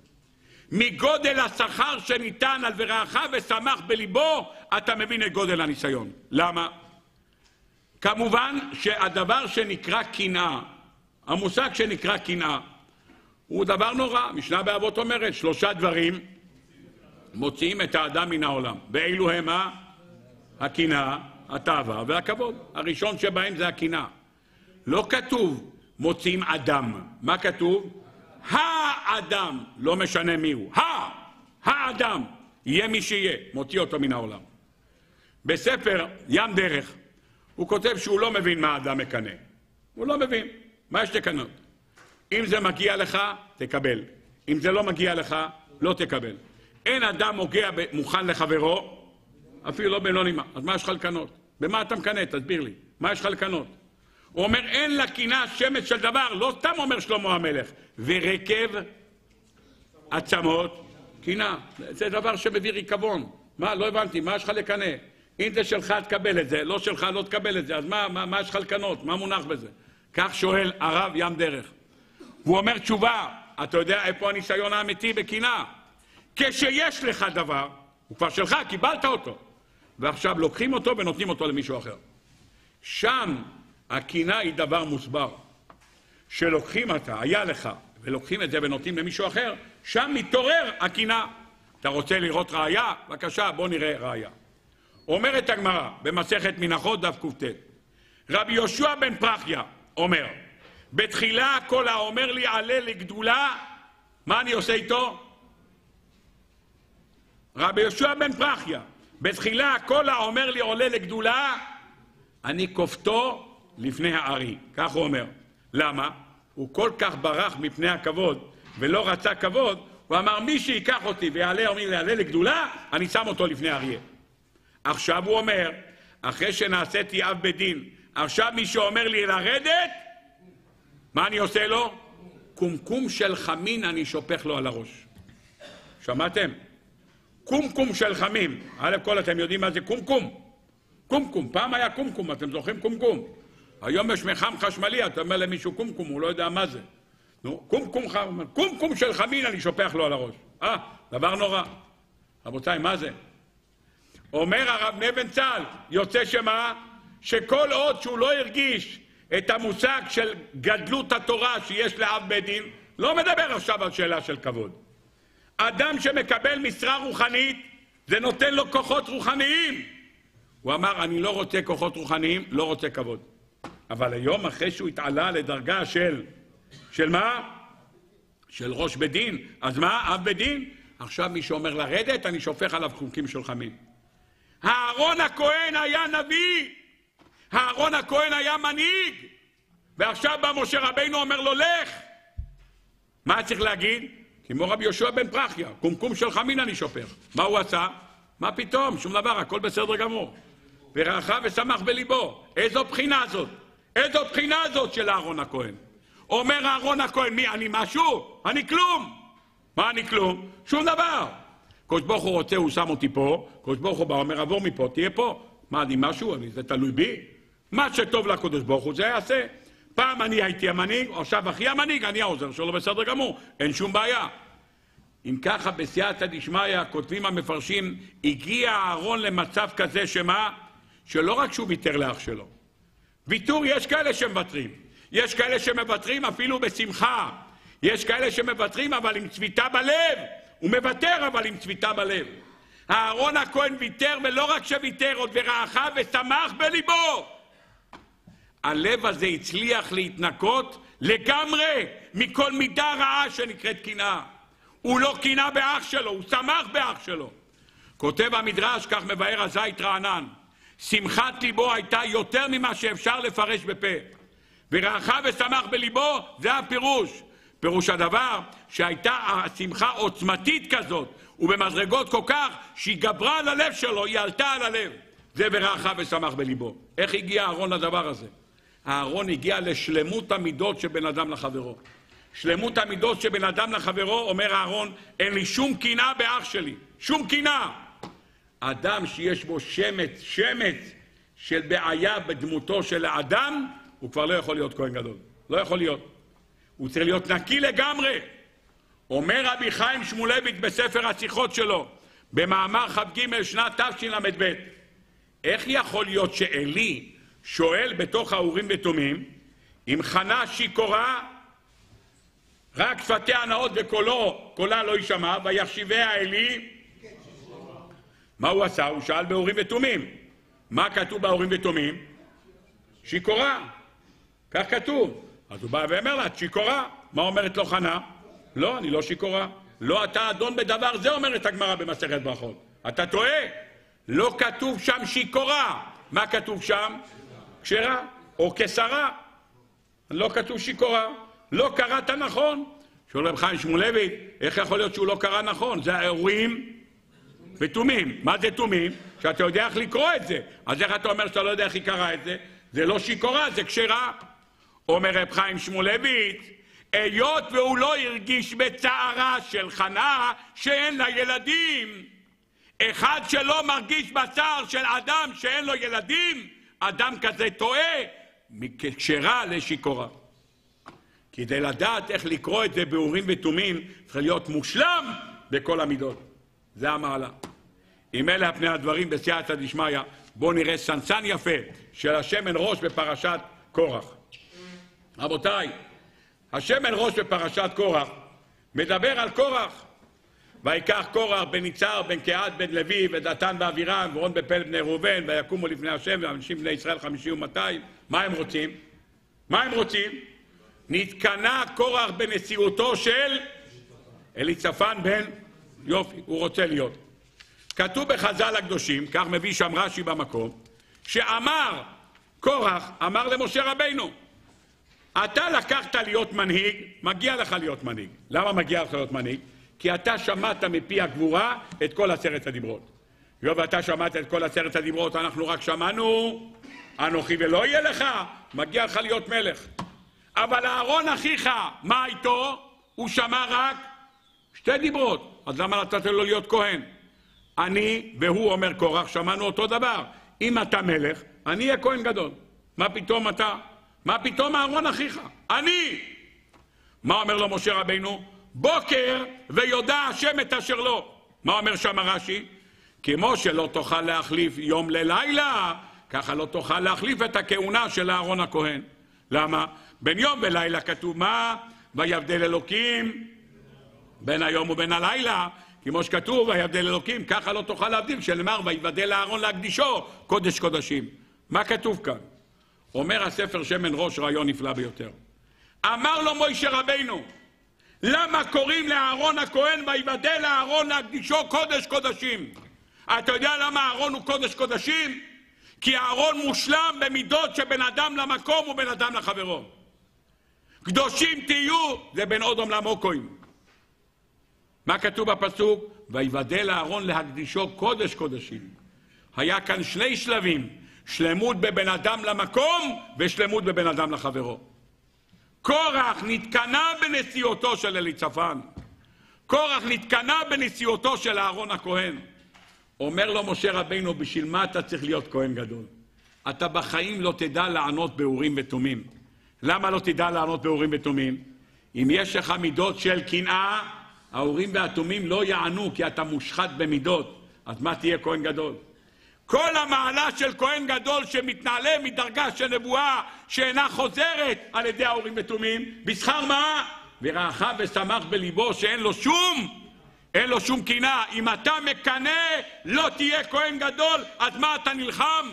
מגודל השכר שניתן על ורעך ושמח בליבו, אתה מבין את גודל הניסיון. למה? כמובן שהדבר שנקרא קנאה, המושג שנקרא קנאה, הוא דבר נורא. משנה באבות אומרת, שלושה דברים מוציאים את האדם מן העולם. ואילו הם מה? הקנאה, התאווה והכבוד. הראשון שבהם זה הקנאה. לא כתוב מוציאים אדם. מה כתוב? האדם, לא משנה מי הוא. ה, האדם, יהיה מי שיהיה, מוציא אותו מן העולם. בספר ים דרך, הוא כותב שהוא לא מבין מה האדם מקנא. הוא לא מבין. מה יש לקנות? אם זה מגיע לך, תקבל. אם זה לא מגיע לך, לא תקבל. אין אדם מוגע מוכן לחברו, אפילו לא בלא נימה. אז מה יש לך לקנות? במה אתה מקנא? תסביר לי. מה יש לך לקנות? הוא אומר, אין לקנאה שמץ של דבר. לא סתם אומר שלמה המלך. ורקב עצמות קנאה. זה דבר שמביא ריקבון. מה? לא הבנתי. מה יש לך לקנא? אם זה שלך תקבל את זה, לא שלך לא תקבל את זה. אז מה, מה, מה יש לך לקנות? מה מונח בזה? כך שואל הרב ים דרך. הוא אומר תשובה, אתה יודע איפה הניסיון האמיתי בקנאה? כשיש לך דבר, הוא כבר שלך, קיבלת אותו, ועכשיו לוקחים אותו ונותנים אותו למישהו אחר. שם הקנאה היא דבר מוסבר. שלוקחים אתה, היה לך, ולוקחים את זה ונותנים למישהו אחר, שם מתעורר הקנאה. אתה רוצה לראות ראיה? בבקשה, בוא נראה ראיה. אומרת הגמרא במסכת מנחות דף ק"ט, רבי יהושע בן פרחיה אומר, בתחילה כל האומר לי עלה לגדולה, מה אני עושה איתו? רבי יהושע בן פרחיה, בתחילה כל האומר לי עולה לגדולה, אני כופתו לפני הארי. כך הוא אומר. למה? הוא כל כך ברח מפני הכבוד ולא רצה כבוד, הוא אמר מי שיקח אותי ויעלה אומרים לי עלה לגדולה, אני שם אותו לפני האריה. עכשיו הוא אומר, אחרי שנעשיתי אב בדין, עכשיו מי שאומר לי לרדת, מה אני עושה לו? קומקום של חמין אני שופך לו על הראש. שמעתם? קומקום של חמין. א' כל אתם יודעים מה זה קומקום? קומקום. פעם היה קומקום, אתם זוכרים קומקום? היום יש מחם חשמלי, אתה אומר למישהו קומקום, הוא לא יודע מה זה. נו, קומקום, קומקום של חמין אני שופך לו על הראש. אה, דבר נורא. רבותיי, מה זה? אומר הרב נבנצל, יוצא שמה? שכל עוד שהוא לא הרגיש את המושג של גדלות התורה שיש לאב בית דין, לא מדבר עכשיו על שאלה של כבוד. אדם שמקבל משרה רוחנית, זה נותן לו כוחות רוחניים. הוא אמר, אני לא רוצה כוחות רוחניים, לא רוצה כבוד. אבל היום אחרי שהוא התעלה לדרגה של, של מה? של ראש בית דין. אז מה? אב בית דין? עכשיו מי שאומר לרדת, אני שופך עליו חוקים של חמין. אהרון הכהן היה נביא. אהרון הכהן היה מנהיג. ועכשיו בא משה רבינו אומר לו, לך. מה צריך להגיד? כמו רבי יהושע בן פרחיה, קומקום של חמין אני שופך. מה הוא עשה? מה פתאום? שום דבר, הכל בסדר גמור. ורחב ושמח בליבו. איזו בחינה זאת? איזו בחינה זאת של אהרון הכהן? אומר אהרון הכהן, מי, אני משהו? אני כלום. מה אני כלום? שום דבר. קדוש ברוך הוא רוצה, הוא שם אותי פה, קדוש ברוך הוא בא, אומר, עבור מפה, תהיה פה. מה, אני משהו? אני, זה תלוי בי? מה שטוב לקדוש ברוך הוא, זה יעשה. פעם אני הייתי המנהיג, עכשיו אחי המנהיג, אני העוזר שלו, בסדר גמור, אין שום בעיה. אם ככה, בסייעתא דשמיא, כותבים המפרשים, הגיע אהרון למצב כזה שמה? שלא רק שהוא ויתר לאח שלו. ויתור, יש כאלה שמוותרים. יש כאלה שמוותרים אפילו בשמחה. יש כאלה שמוותרים אבל עם צביטה בלב. הוא מוותר אבל עם צביטה בלב. אהרון הכהן ויתר, ולא רק שוויתר, עוד ורעכה ושמח בליבו. הלב הזה הצליח להתנקות לגמרי מכל מידה רעה שנקראת קנאה. הוא לא קנאה באח שלו, הוא שמח באח שלו. כותב המדרש, כך מבאר הזית רענן, שמחת ליבו הייתה יותר ממה שאפשר לפרש בפה. ורעכה ושמח בליבו, זה הפירוש. פירוש הדבר שהייתה השמחה עוצמתית כזאת, ובמדרגות כל כך שהיא גברה על הלב שלו, היא עלתה על הלב. זה ורעכה ושמח בליבו. איך הגיע אהרון לדבר הזה? אהרון הגיע לשלמות המידות שבין אדם לחברו. שלמות המידות שבין אדם לחברו, אומר אהרון, אין לי שום קנאה באח שלי, שום קנאה. אדם שיש בו שמץ, שמץ של בעיה בדמותו של האדם, הוא כבר לא יכול להיות כהן גדול. לא יכול להיות. הוא צריך להיות נקי לגמרי. אומר רבי חיים שמואלביץ בספר השיחות שלו, במאמר כ"ג שנת תשל"ב, איך יכול להיות שאלי שואל בתוך האורים ותומים, אם חנה שיכורה, רק שפתיה נאות וקולו, קולה לא יישמע, ויחשיביה אלי, מה הוא עשה? הוא שאל באורים ותומים. מה כתוב באורים ותומים? שיכורה. כך כתוב. אז הוא בא ואומר לה, שיכורה. מה אומרת לו חנה? לא, אני לא שיכורה. לא, אתה אדון בדבר זה, אומרת הגמרא במסכת ברכות. אתה טועה? לא כתוב שם שיכורה. מה כתוב שם? כשרה או כשרה. לא כתוב שיכורה. לא קראת נכון. שואל רב חיים שמואלביץ, איך יכול להיות שהוא לא קרא נכון? זה האורים ותומים. מה זה תומים? שאתה יודע איך לקרוא את זה. אז איך אתה אומר שאתה לא יודע איך היא קרא את זה? זה לא שיכורה, זה כשרה. אומר רב חיים שמואלביץ, היות והוא לא הרגיש בצערה של חנה שאין לה ילדים. אחד שלא מרגיש בצער של אדם שאין לו ילדים, אדם כזה טועה מכשרה לשיכורה. כדי לדעת איך לקרוא את זה באורים ותומים, צריך להיות מושלם בכל המידות. זה המעלה. אם אלה הפני הדברים בסייעתא דשמיא, בואו נראה סנסן יפה של השמן ראש בפרשת קורח. רבותיי, השמן ראש בפרשת קורח מדבר על קורח. ויקח קורח בן יצהר בן קהת בן לוי ודתן ואבירם ורון בפל בני ראובן ויקומו לפני השם ואנשים בני ישראל חמישים ומאתיים. מה הם רוצים? מה הם רוצים? נתקנה קורח בנשיאותו של אליצפן בן יופי, הוא רוצה להיות. כתוב בחז"ל הקדושים, כך מביא שם רש"י במקום, שאמר קורח, אמר למשה רבינו, אתה לקחת להיות מנהיג, מגיע לך להיות מנהיג. למה מגיע לך להיות מנהיג? כי אתה שמעת מפי הגבורה את כל עשרת הדיברות. ואתה שמעת את כל עשרת הדיברות, אנחנו רק שמענו, אנוכי ולא יהיה לך, מגיע לך להיות מלך. אבל אהרון אחיך, מה איתו? הוא שמע רק שתי דיברות. אז למה נתת לו להיות כהן? אני והוא, אומר קורח, שמענו אותו דבר. אם אתה מלך, אני אהיה כהן גדול. מה פתאום אתה? מה פתאום אהרון אחיך? אני! מה אומר לו משה רבינו? בוקר ויודע השם את אשר לו. מה אומר שם רש"י? כמו שלא תוכל להחליף יום ללילה, ככה לא תוכל להחליף את הכהונה של אהרון הכהן. למה? בין יום ולילה כתוב מה? ויבדל אלוקים בין היום ובין הלילה. כמו שכתוב, ויבדל אלוקים, ככה לא תוכל להבדיל, שנאמר, ויבדל אהרון להקדישו, קודש קודשים. מה כתוב כאן? אומר הספר שמן ראש, רעיון נפלא ביותר. אמר לו מוישה רבינו, למה קוראים לאהרון הכהן ויבדל אהרון להקדישו קודש קודשים? אתה יודע למה אהרון הוא קודש קודשים? כי אהרון מושלם במידות שבין אדם למקום ובין אדם לחברו. קדושים תהיו, זה בין אודום למוקוים. מה כתוב בפסוק? ויבדל אהרון להקדישו קודש קודשים. היה כאן שני שלבים. שלמות בבן אדם למקום ושלמות בבן אדם לחברו. קורח נתקנה בנשיאותו של אליצפן. קורח נתקנה בנשיאותו של אהרון הכהן. אומר לו משה רבינו, בשביל מה אתה צריך להיות כהן גדול? אתה בחיים לא תדע לענות באורים ותומים. למה לא תדע לענות באורים ותומים? אם יש לך מידות של קנאה, האורים והתומים לא יענו, כי אתה מושחת במידות. אז מה תהיה כהן גדול? כל המעלה של כהן גדול שמתנעלה מדרגה של נבואה שאינה חוזרת על ידי האורים ותומים, בשכר מה? ורעך ושמח בליבו שאין לו שום, אין לו שום קנאה. אם אתה מקנא, לא תהיה כהן גדול, אז מה אתה נלחם?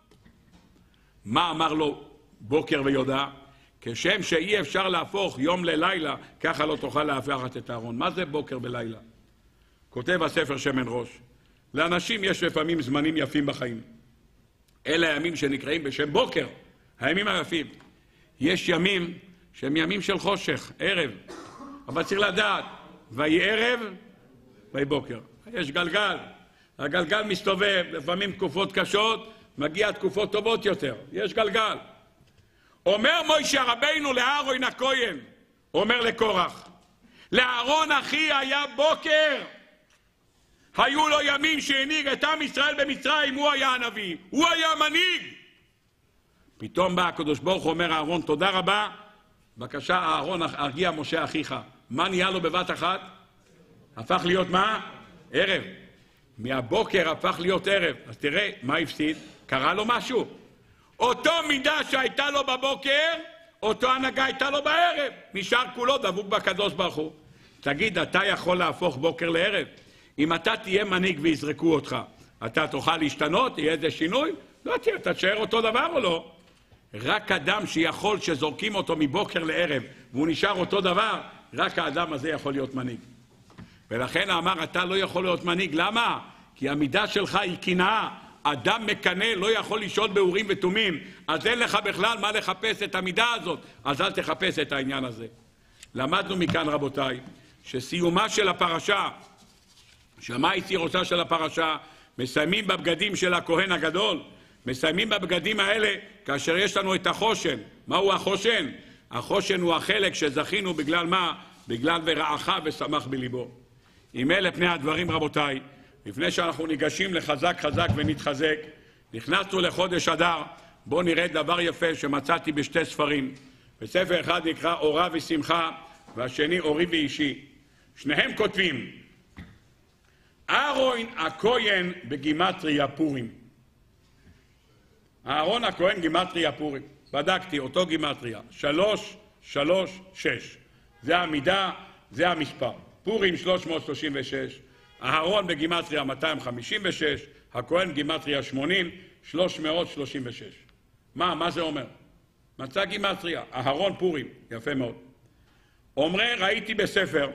מה אמר לו בוקר ויודע? כשם שאי אפשר להפוך יום ללילה, ככה לא תוכל להפוך את הארון. מה זה בוקר ולילה? כותב הספר שמן ראש. לאנשים יש לפעמים זמנים יפים בחיים. אלה הימים שנקראים בשם בוקר, הימים היפים. יש ימים שהם ימים של חושך, ערב. אבל צריך לדעת, ויהי ערב, ויהי בוקר. יש גלגל. הגלגל מסתובב, לפעמים תקופות קשות, מגיע תקופות טובות יותר. יש גלגל. אומר מוישה רבינו לאהרון הכהן, אומר לקורח, לאהרון אחי היה בוקר. היו לו ימים שהנהיג את עם ישראל במצרים, הוא היה הנביא, הוא היה מנהיג. פתאום בא הקדוש ברוך הוא, אומר אהרון, תודה רבה, בבקשה אהרון, הרגיע משה אחיך. מה נהיה לו בבת אחת? הפך להיות מה? ערב. מהבוקר הפך להיות ערב. אז תראה, מה הפסיד? קרה לו משהו. אותו מידה שהייתה לו בבוקר, אותו הנהגה הייתה לו בערב. נשאר כולו דבוק בקדוש ברוך הוא. תגיד, אתה יכול להפוך בוקר לערב? אם אתה תהיה מנהיג ויזרקו אותך, אתה תוכל להשתנות? יהיה איזה שינוי? לא תהיה, אתה תשאר אותו דבר או לא? רק אדם שיכול שזורקים אותו מבוקר לערב והוא נשאר אותו דבר, רק האדם הזה יכול להיות מנהיג. ולכן אמר, אתה לא יכול להיות מנהיג. למה? כי המידה שלך היא קנאה. אדם מקנא לא יכול לשאול באורים ותומים, אז אין לך בכלל מה לחפש את המידה הזאת, אז אל תחפש את העניין הזה. למדנו מכאן רבותיי, שסיומה של הפרשה, שמה היא סירותה של הפרשה? מסיימים בבגדים של הכהן הגדול, מסיימים בבגדים האלה כאשר יש לנו את החושן. מהו החושן? החושן הוא החלק שזכינו בגלל מה? בגלל ורעך ושמח בליבו. עם אלה פני הדברים רבותיי, לפני שאנחנו ניגשים לחזק חזק ונתחזק, נכנסנו לחודש אדר. בואו נראה דבר יפה שמצאתי בשתי ספרים. בספר אחד נקרא אורה ושמחה, והשני אורי ואישי. שניהם כותבים, אהרון הכהן בגימטריה פורים. אהרון הכהן גימטריה פורים. בדקתי אותו גימטריה. שלוש, שלוש, שש. זה המידה, זה המספר. פורים שלוש מאות שלושים ושש. אהרון בגימטריה מאתיים חמישים ושש. הכהן גימטריה שמונים, שלוש מאות שלושים ושש. מה, מה זה אומר? מצא גימטריה. אהרון פורים. יפה מאוד. אומרי, ראיתי בספר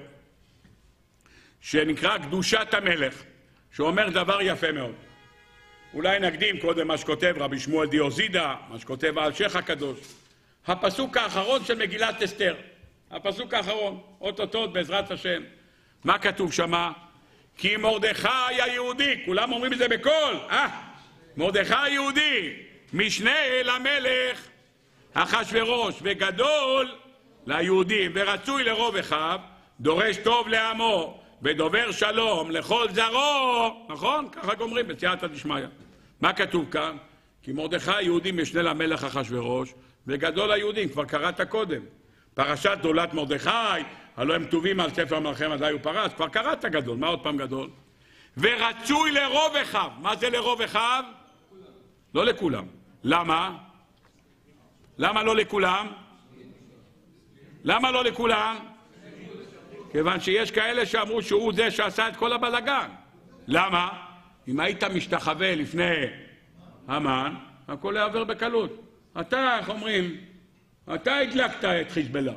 שנקרא קדושת המלך, שאומר דבר יפה מאוד. אולי נקדים קודם מה שכותב רבי שמואל דיוזידה, מה שכותב האלשיך הקדוש. הפסוק האחרון של מגילת אסתר. הפסוק האחרון, אוטוטוט בעזרת השם. מה כתוב שמה? כי מרדכי היהודי, כולם אומרים את זה בקול, אה? מרדכי היהודי, משנה למלך אחשוורוש, וגדול ליהודים, ורצוי לרוב אחיו, דורש טוב לעמו, ודובר שלום לכל זרעו, נכון? ככה אומרים בסייעתא דשמיא. מה כתוב כאן? כי מרדכי היהודי משנה למלך אחשוורוש, וגדול היהודים, כבר קראת קודם. פרשת דולת מרדכי, הלוא הם כתובים על ספר מלכי מדי הוא פרש, כבר קראת גדול, מה עוד פעם גדול? ורצוי לרוב אחיו. מה זה לרוב אחיו? לא לכולם. למה? למה לא לכולם? למה לא לכולם? כיוון שיש כאלה שאמרו שהוא זה שעשה את כל הבלגן. למה? אם היית משתחווה לפני המן, הכל יעבור בקלות. אתה, איך אומרים, אתה הדלקת את חיזבאללה.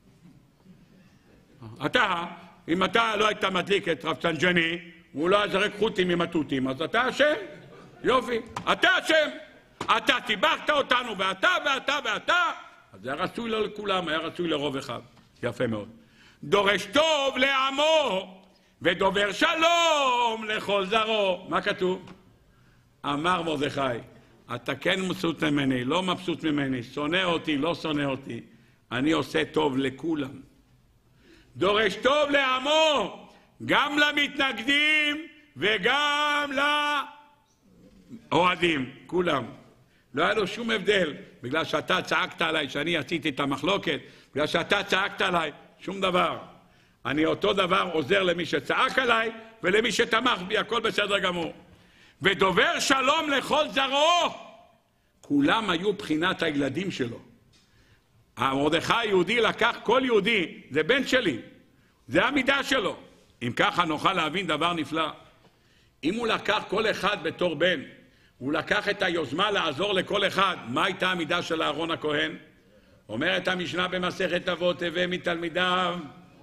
אתה, אם אתה לא היית מדליק את רפסנג'ני, והוא לא יזרק חוטים עם התותים, אז אתה אשם. יופי, אתה אשם. אתה טיבחת אותנו, ואתה, ואתה, ואתה. אז זה היה רצוי לא לכולם, היה רצוי לרוב אחד. יפה מאוד. דורש טוב לעמו, ודובר שלום לכל זרעו. מה כתוב? אמר מרדכי, אתה כן מבסוט ממני, לא מבסוט ממני, שונא אותי, לא שונא אותי, אני עושה טוב לכולם. דורש טוב לעמו, גם למתנגדים וגם לאוהדים, כולם. לא היה לו שום הבדל, בגלל שאתה צעקת עליי, שאני עשיתי את המחלוקת, בגלל שאתה צעקת עליי, שום דבר. אני אותו דבר עוזר למי שצעק עליי ולמי שתמך בי, הכל בסדר גמור. ודובר שלום לכל זרעו, כולם היו בחינת הילדים שלו. מרדכי היהודי לקח כל יהודי, זה בן שלי, זה המידה שלו. אם ככה נוכל להבין דבר נפלא. אם הוא לקח כל אחד בתור בן, הוא לקח את היוזמה לעזור לכל אחד, מה הייתה המידה של אהרון הכהן? אומרת המשנה במסכת אבות, הווה מתלמידיו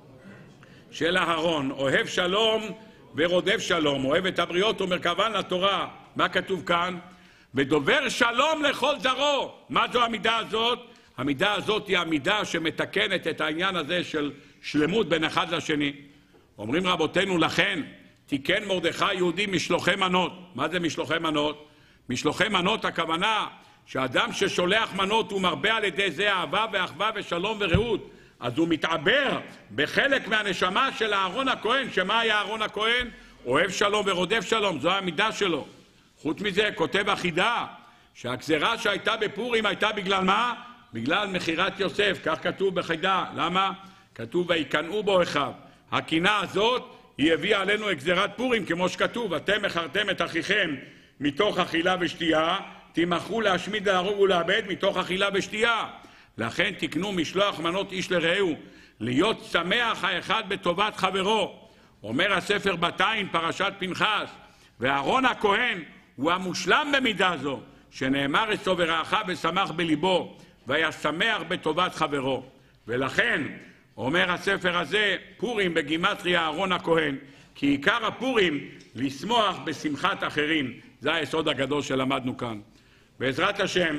של אהרון, אוהב שלום ורודף שלום, אוהב את הבריות ומרכבן לתורה. מה כתוב כאן? ודובר שלום לכל זרעו. מה זו המידה הזאת? המידה הזאת היא המידה שמתקנת את העניין הזה של שלמות בין אחד לשני. אומרים רבותינו, לכן תיקן מרדכי יהודי משלוחי מנות. מה זה משלוחי מנות? משלוחי מנות הכוונה שאדם ששולח מנות הוא מרבה על ידי זה אהבה ואחווה ושלום ורעות, אז הוא מתעבר בחלק מהנשמה של אהרון הכהן. שמה היה אהרון הכהן? אוהב שלום ורודף שלום, זו המידה שלו. חוץ מזה כותב החידה שהגזרה שהייתה בפורים הייתה בגלל מה? בגלל מחירת יוסף, כך כתוב בחידה. למה? כתוב ויקנאו בו אחיו. הקנאה הזאת היא הביאה עלינו את גזירת פורים, כמו שכתוב, אתם מכרתם את אחיכם מתוך אכילה ושתייה, תמכרו להשמיד, להרוג ולאבד מתוך אכילה ושתייה. לכן תקנו משלוח מנות איש לרעהו, להיות שמח האחד בטובת חברו. אומר הספר בתיים, פרשת פנחס, ואהרון הכהן הוא המושלם במידה זו, שנאמר אצלו ורעך ושמח בליבו, והיה שמח בטובת חברו. ולכן אומר הספר הזה, פורים בגימטריה אהרון הכהן, כי עיקר הפורים לשמוח בשמחת אחרים. זה היסוד הגדול שלמדנו כאן. בעזרת השם,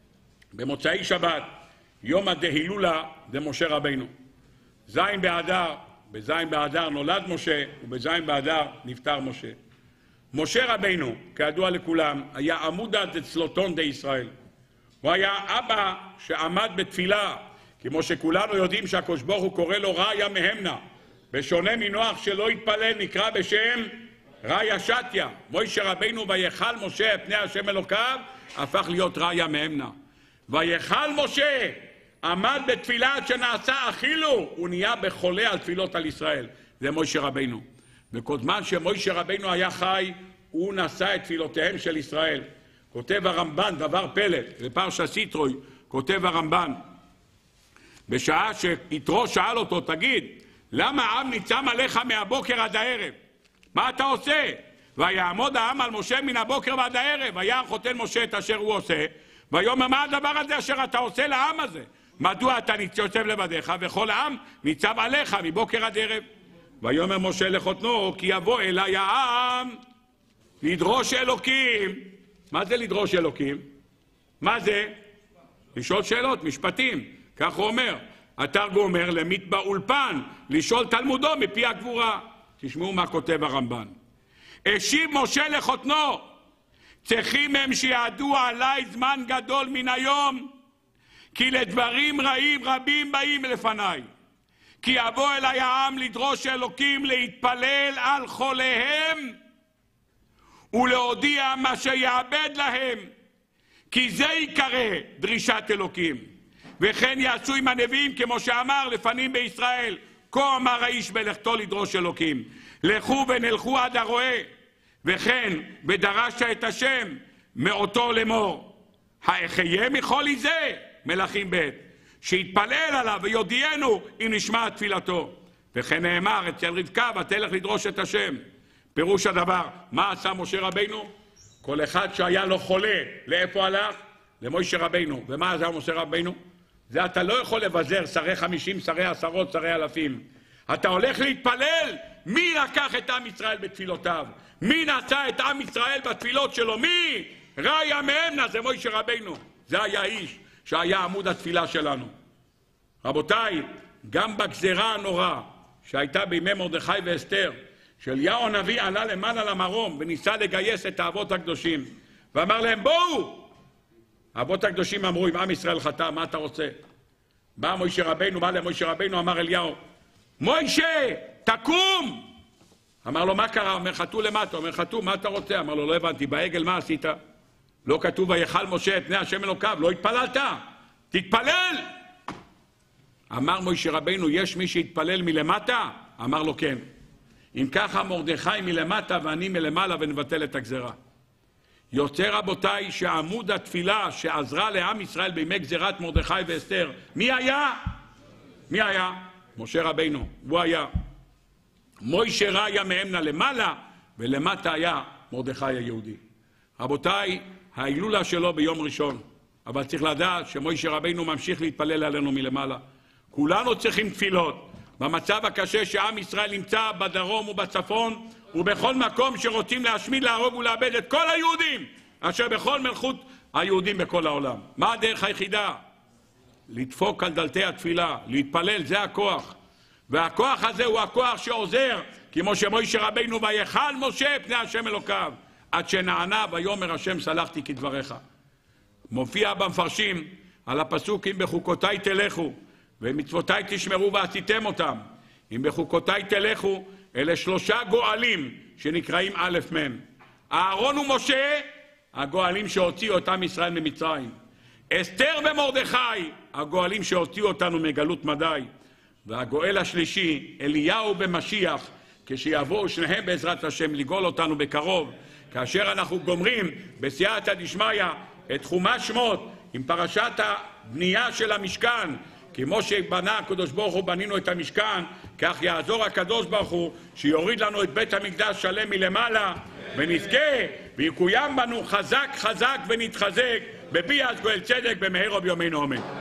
במוצאי שבת, יום הדהילולה דמשה רבינו. זין באדר, בזין באדר נולד משה, ובזין באדר נפטר משה. משה רבינו, כידוע לכולם, היה עמודא דצלותון דישראל. הוא היה אבא שעמד בתפילה, כמו שכולנו יודעים שהקדוש ברוך הוא קורא לו ראיה מהמנה. בשונה מנוח שלא התפלל נקרא בשם ראיה שתיה. משה רבינו ויכל משה פני השם אלוקיו, הפך להיות ראיה מהמנה. ויכל משה, עמד בתפילה שנעשה אכילו, הוא נהיה בחולה על תפילות על ישראל. זה משה רבינו. וכל זמן שמשה רבינו היה חי, הוא נשא את תפילותיהם של ישראל. כותב הרמב"ן, דבר פלא, בפרשת סיטרוי, כותב הרמב"ן, בשעה שיתרו שאל אותו, תגיד, למה העם ניצם עליך מהבוקר עד הערב? מה אתה עושה? ויעמוד העם על משה מן הבוקר ועד הערב, וירא חותן משה את אשר הוא עושה, ויאמר מה הדבר הזה אשר אתה עושה לעם הזה? מדוע אתה יושב לבדיך וכל העם ניצב עליך מבוקר עד ערב? ויאמר משה לחותנו, כי יבוא אליי העם לדרוש אלוקים. מה זה לדרוש אלוקים? מה זה? לשאול שאלות, משפטים. כך הוא אומר. התרגום אומר, למית באולפן, לשאול תלמודו מפי הגבורה. תשמעו מה כותב הרמב"ן. השיב משה לחותנו, צריכים הם שיעדו עליי זמן גדול מן היום, כי לדברים רעים רבים באים לפניי. כי יבוא אליי העם לדרוש אלוקים, להתפלל על חוליהם, ולהודיע מה שיעבד להם, כי זה יקרא דרישת אלוקים. וכן יעשו עם הנביאים, כמו שאמר לפנים בישראל, כה אמר האיש בלכתו לדרוש אלוקים, לכו ונלכו עד הרועה. וכן ודרשת את השם מאותו לאמור, האחיה מחולי זה, מלכים ב', שיתפלל עליו ויודיענו אם נשמע תפילתו. וכן נאמר אצל רבקה, ותלך לדרוש את השם. פירוש הדבר, מה עשה משה רבינו? כל אחד שהיה לו חולה, לאיפה הלך? למשה רבינו. ומה עשה משה רבינו? זה אתה לא יכול לבזר שרי חמישים, שרי עשרות, שרי אלפים. אתה הולך להתפלל, מי לקח את עם ישראל בתפילותיו? מי נשא את עם ישראל בתפילות שלו? מי? ראיה מהמנה, זה משה רבינו. זה היה האיש שהיה עמוד התפילה שלנו. רבותיי, גם בגזרה הנוראה שהייתה בימי מרדכי ואסתר, שאליהו הנביא עלה למעלה למרום וניסה לגייס את האבות הקדושים ואמר להם, בואו, האבות הקדושים אמרו, אם עם ישראל חטא, מה אתה רוצה? בא מוישה רבינו, בא למוישה רבינו, אמר אליהו, מוישה, תקום! אמר לו, מה קרה? אומר, חטאו למטה. אומר, חטאו, מה אתה רוצה? אמר לו, לא הבנתי, בעגל מה עשית? לא כתוב, ויכל משה את פני השם אלוקיו, לא התפללת? תתפלל! אמר מוישה רבינו, יש מי שהתפלל מלמטה? אמר לו, כן. אם ככה מרדכי מלמטה ואני מלמעלה ונבטל את הגזרה. יוצא רבותיי שעמוד התפילה שעזרה לעם ישראל בימי גזירת מרדכי ואסתר, מי היה? מי היה? משה רבינו, הוא היה. מוישה רע היה מאמנה למעלה, ולמטה היה מרדכי היהודי. רבותיי, ההילולה שלו ביום ראשון, אבל צריך לדעת שמוישה רבינו ממשיך להתפלל עלינו מלמעלה. כולנו צריכים תפילות. במצב הקשה שעם ישראל נמצא בדרום ובצפון, ובכל מקום שרוצים להשמיד, להרוג ולאבד את כל היהודים, אשר בכל מלכות היהודים בכל העולם. מה הדרך היחידה? לדפוק על דלתי התפילה, להתפלל, זה הכוח. והכוח הזה הוא הכוח שעוזר, כמו שמוישה רבינו, ויכל משה פני השם אלוקיו, עד שנענה ויאמר השם סלחתי כדבריך. מופיע במפרשים על הפסוק, אם בחוקותיי תלכו, ומצוותיי תשמרו ועשיתם אותם. אם בחוקותיי תלכו, אלה שלושה גואלים שנקראים א' מ'. אהרון ומשה, הגואלים שהוציאו אותם ישראל ממצרים. אסתר ומרדכי, הגואלים שהוציאו אותנו מגלות מדי. והגואל השלישי, אליהו במשיח, כשיבואו שניהם בעזרת השם לגאול אותנו בקרוב, כאשר אנחנו גומרים בסייעתא דשמיא את חומש שמות עם פרשת הבנייה של המשכן, כמו שבנה הקדוש ברוך הוא בנינו את המשכן, כך יעזור הקדוש ברוך הוא שיוריד לנו את בית המקדש שלם מלמעלה, ונזכה ויקוים בנו חזק חזק ונתחזק בביאת גואל צדק במהרה בימינו אמן.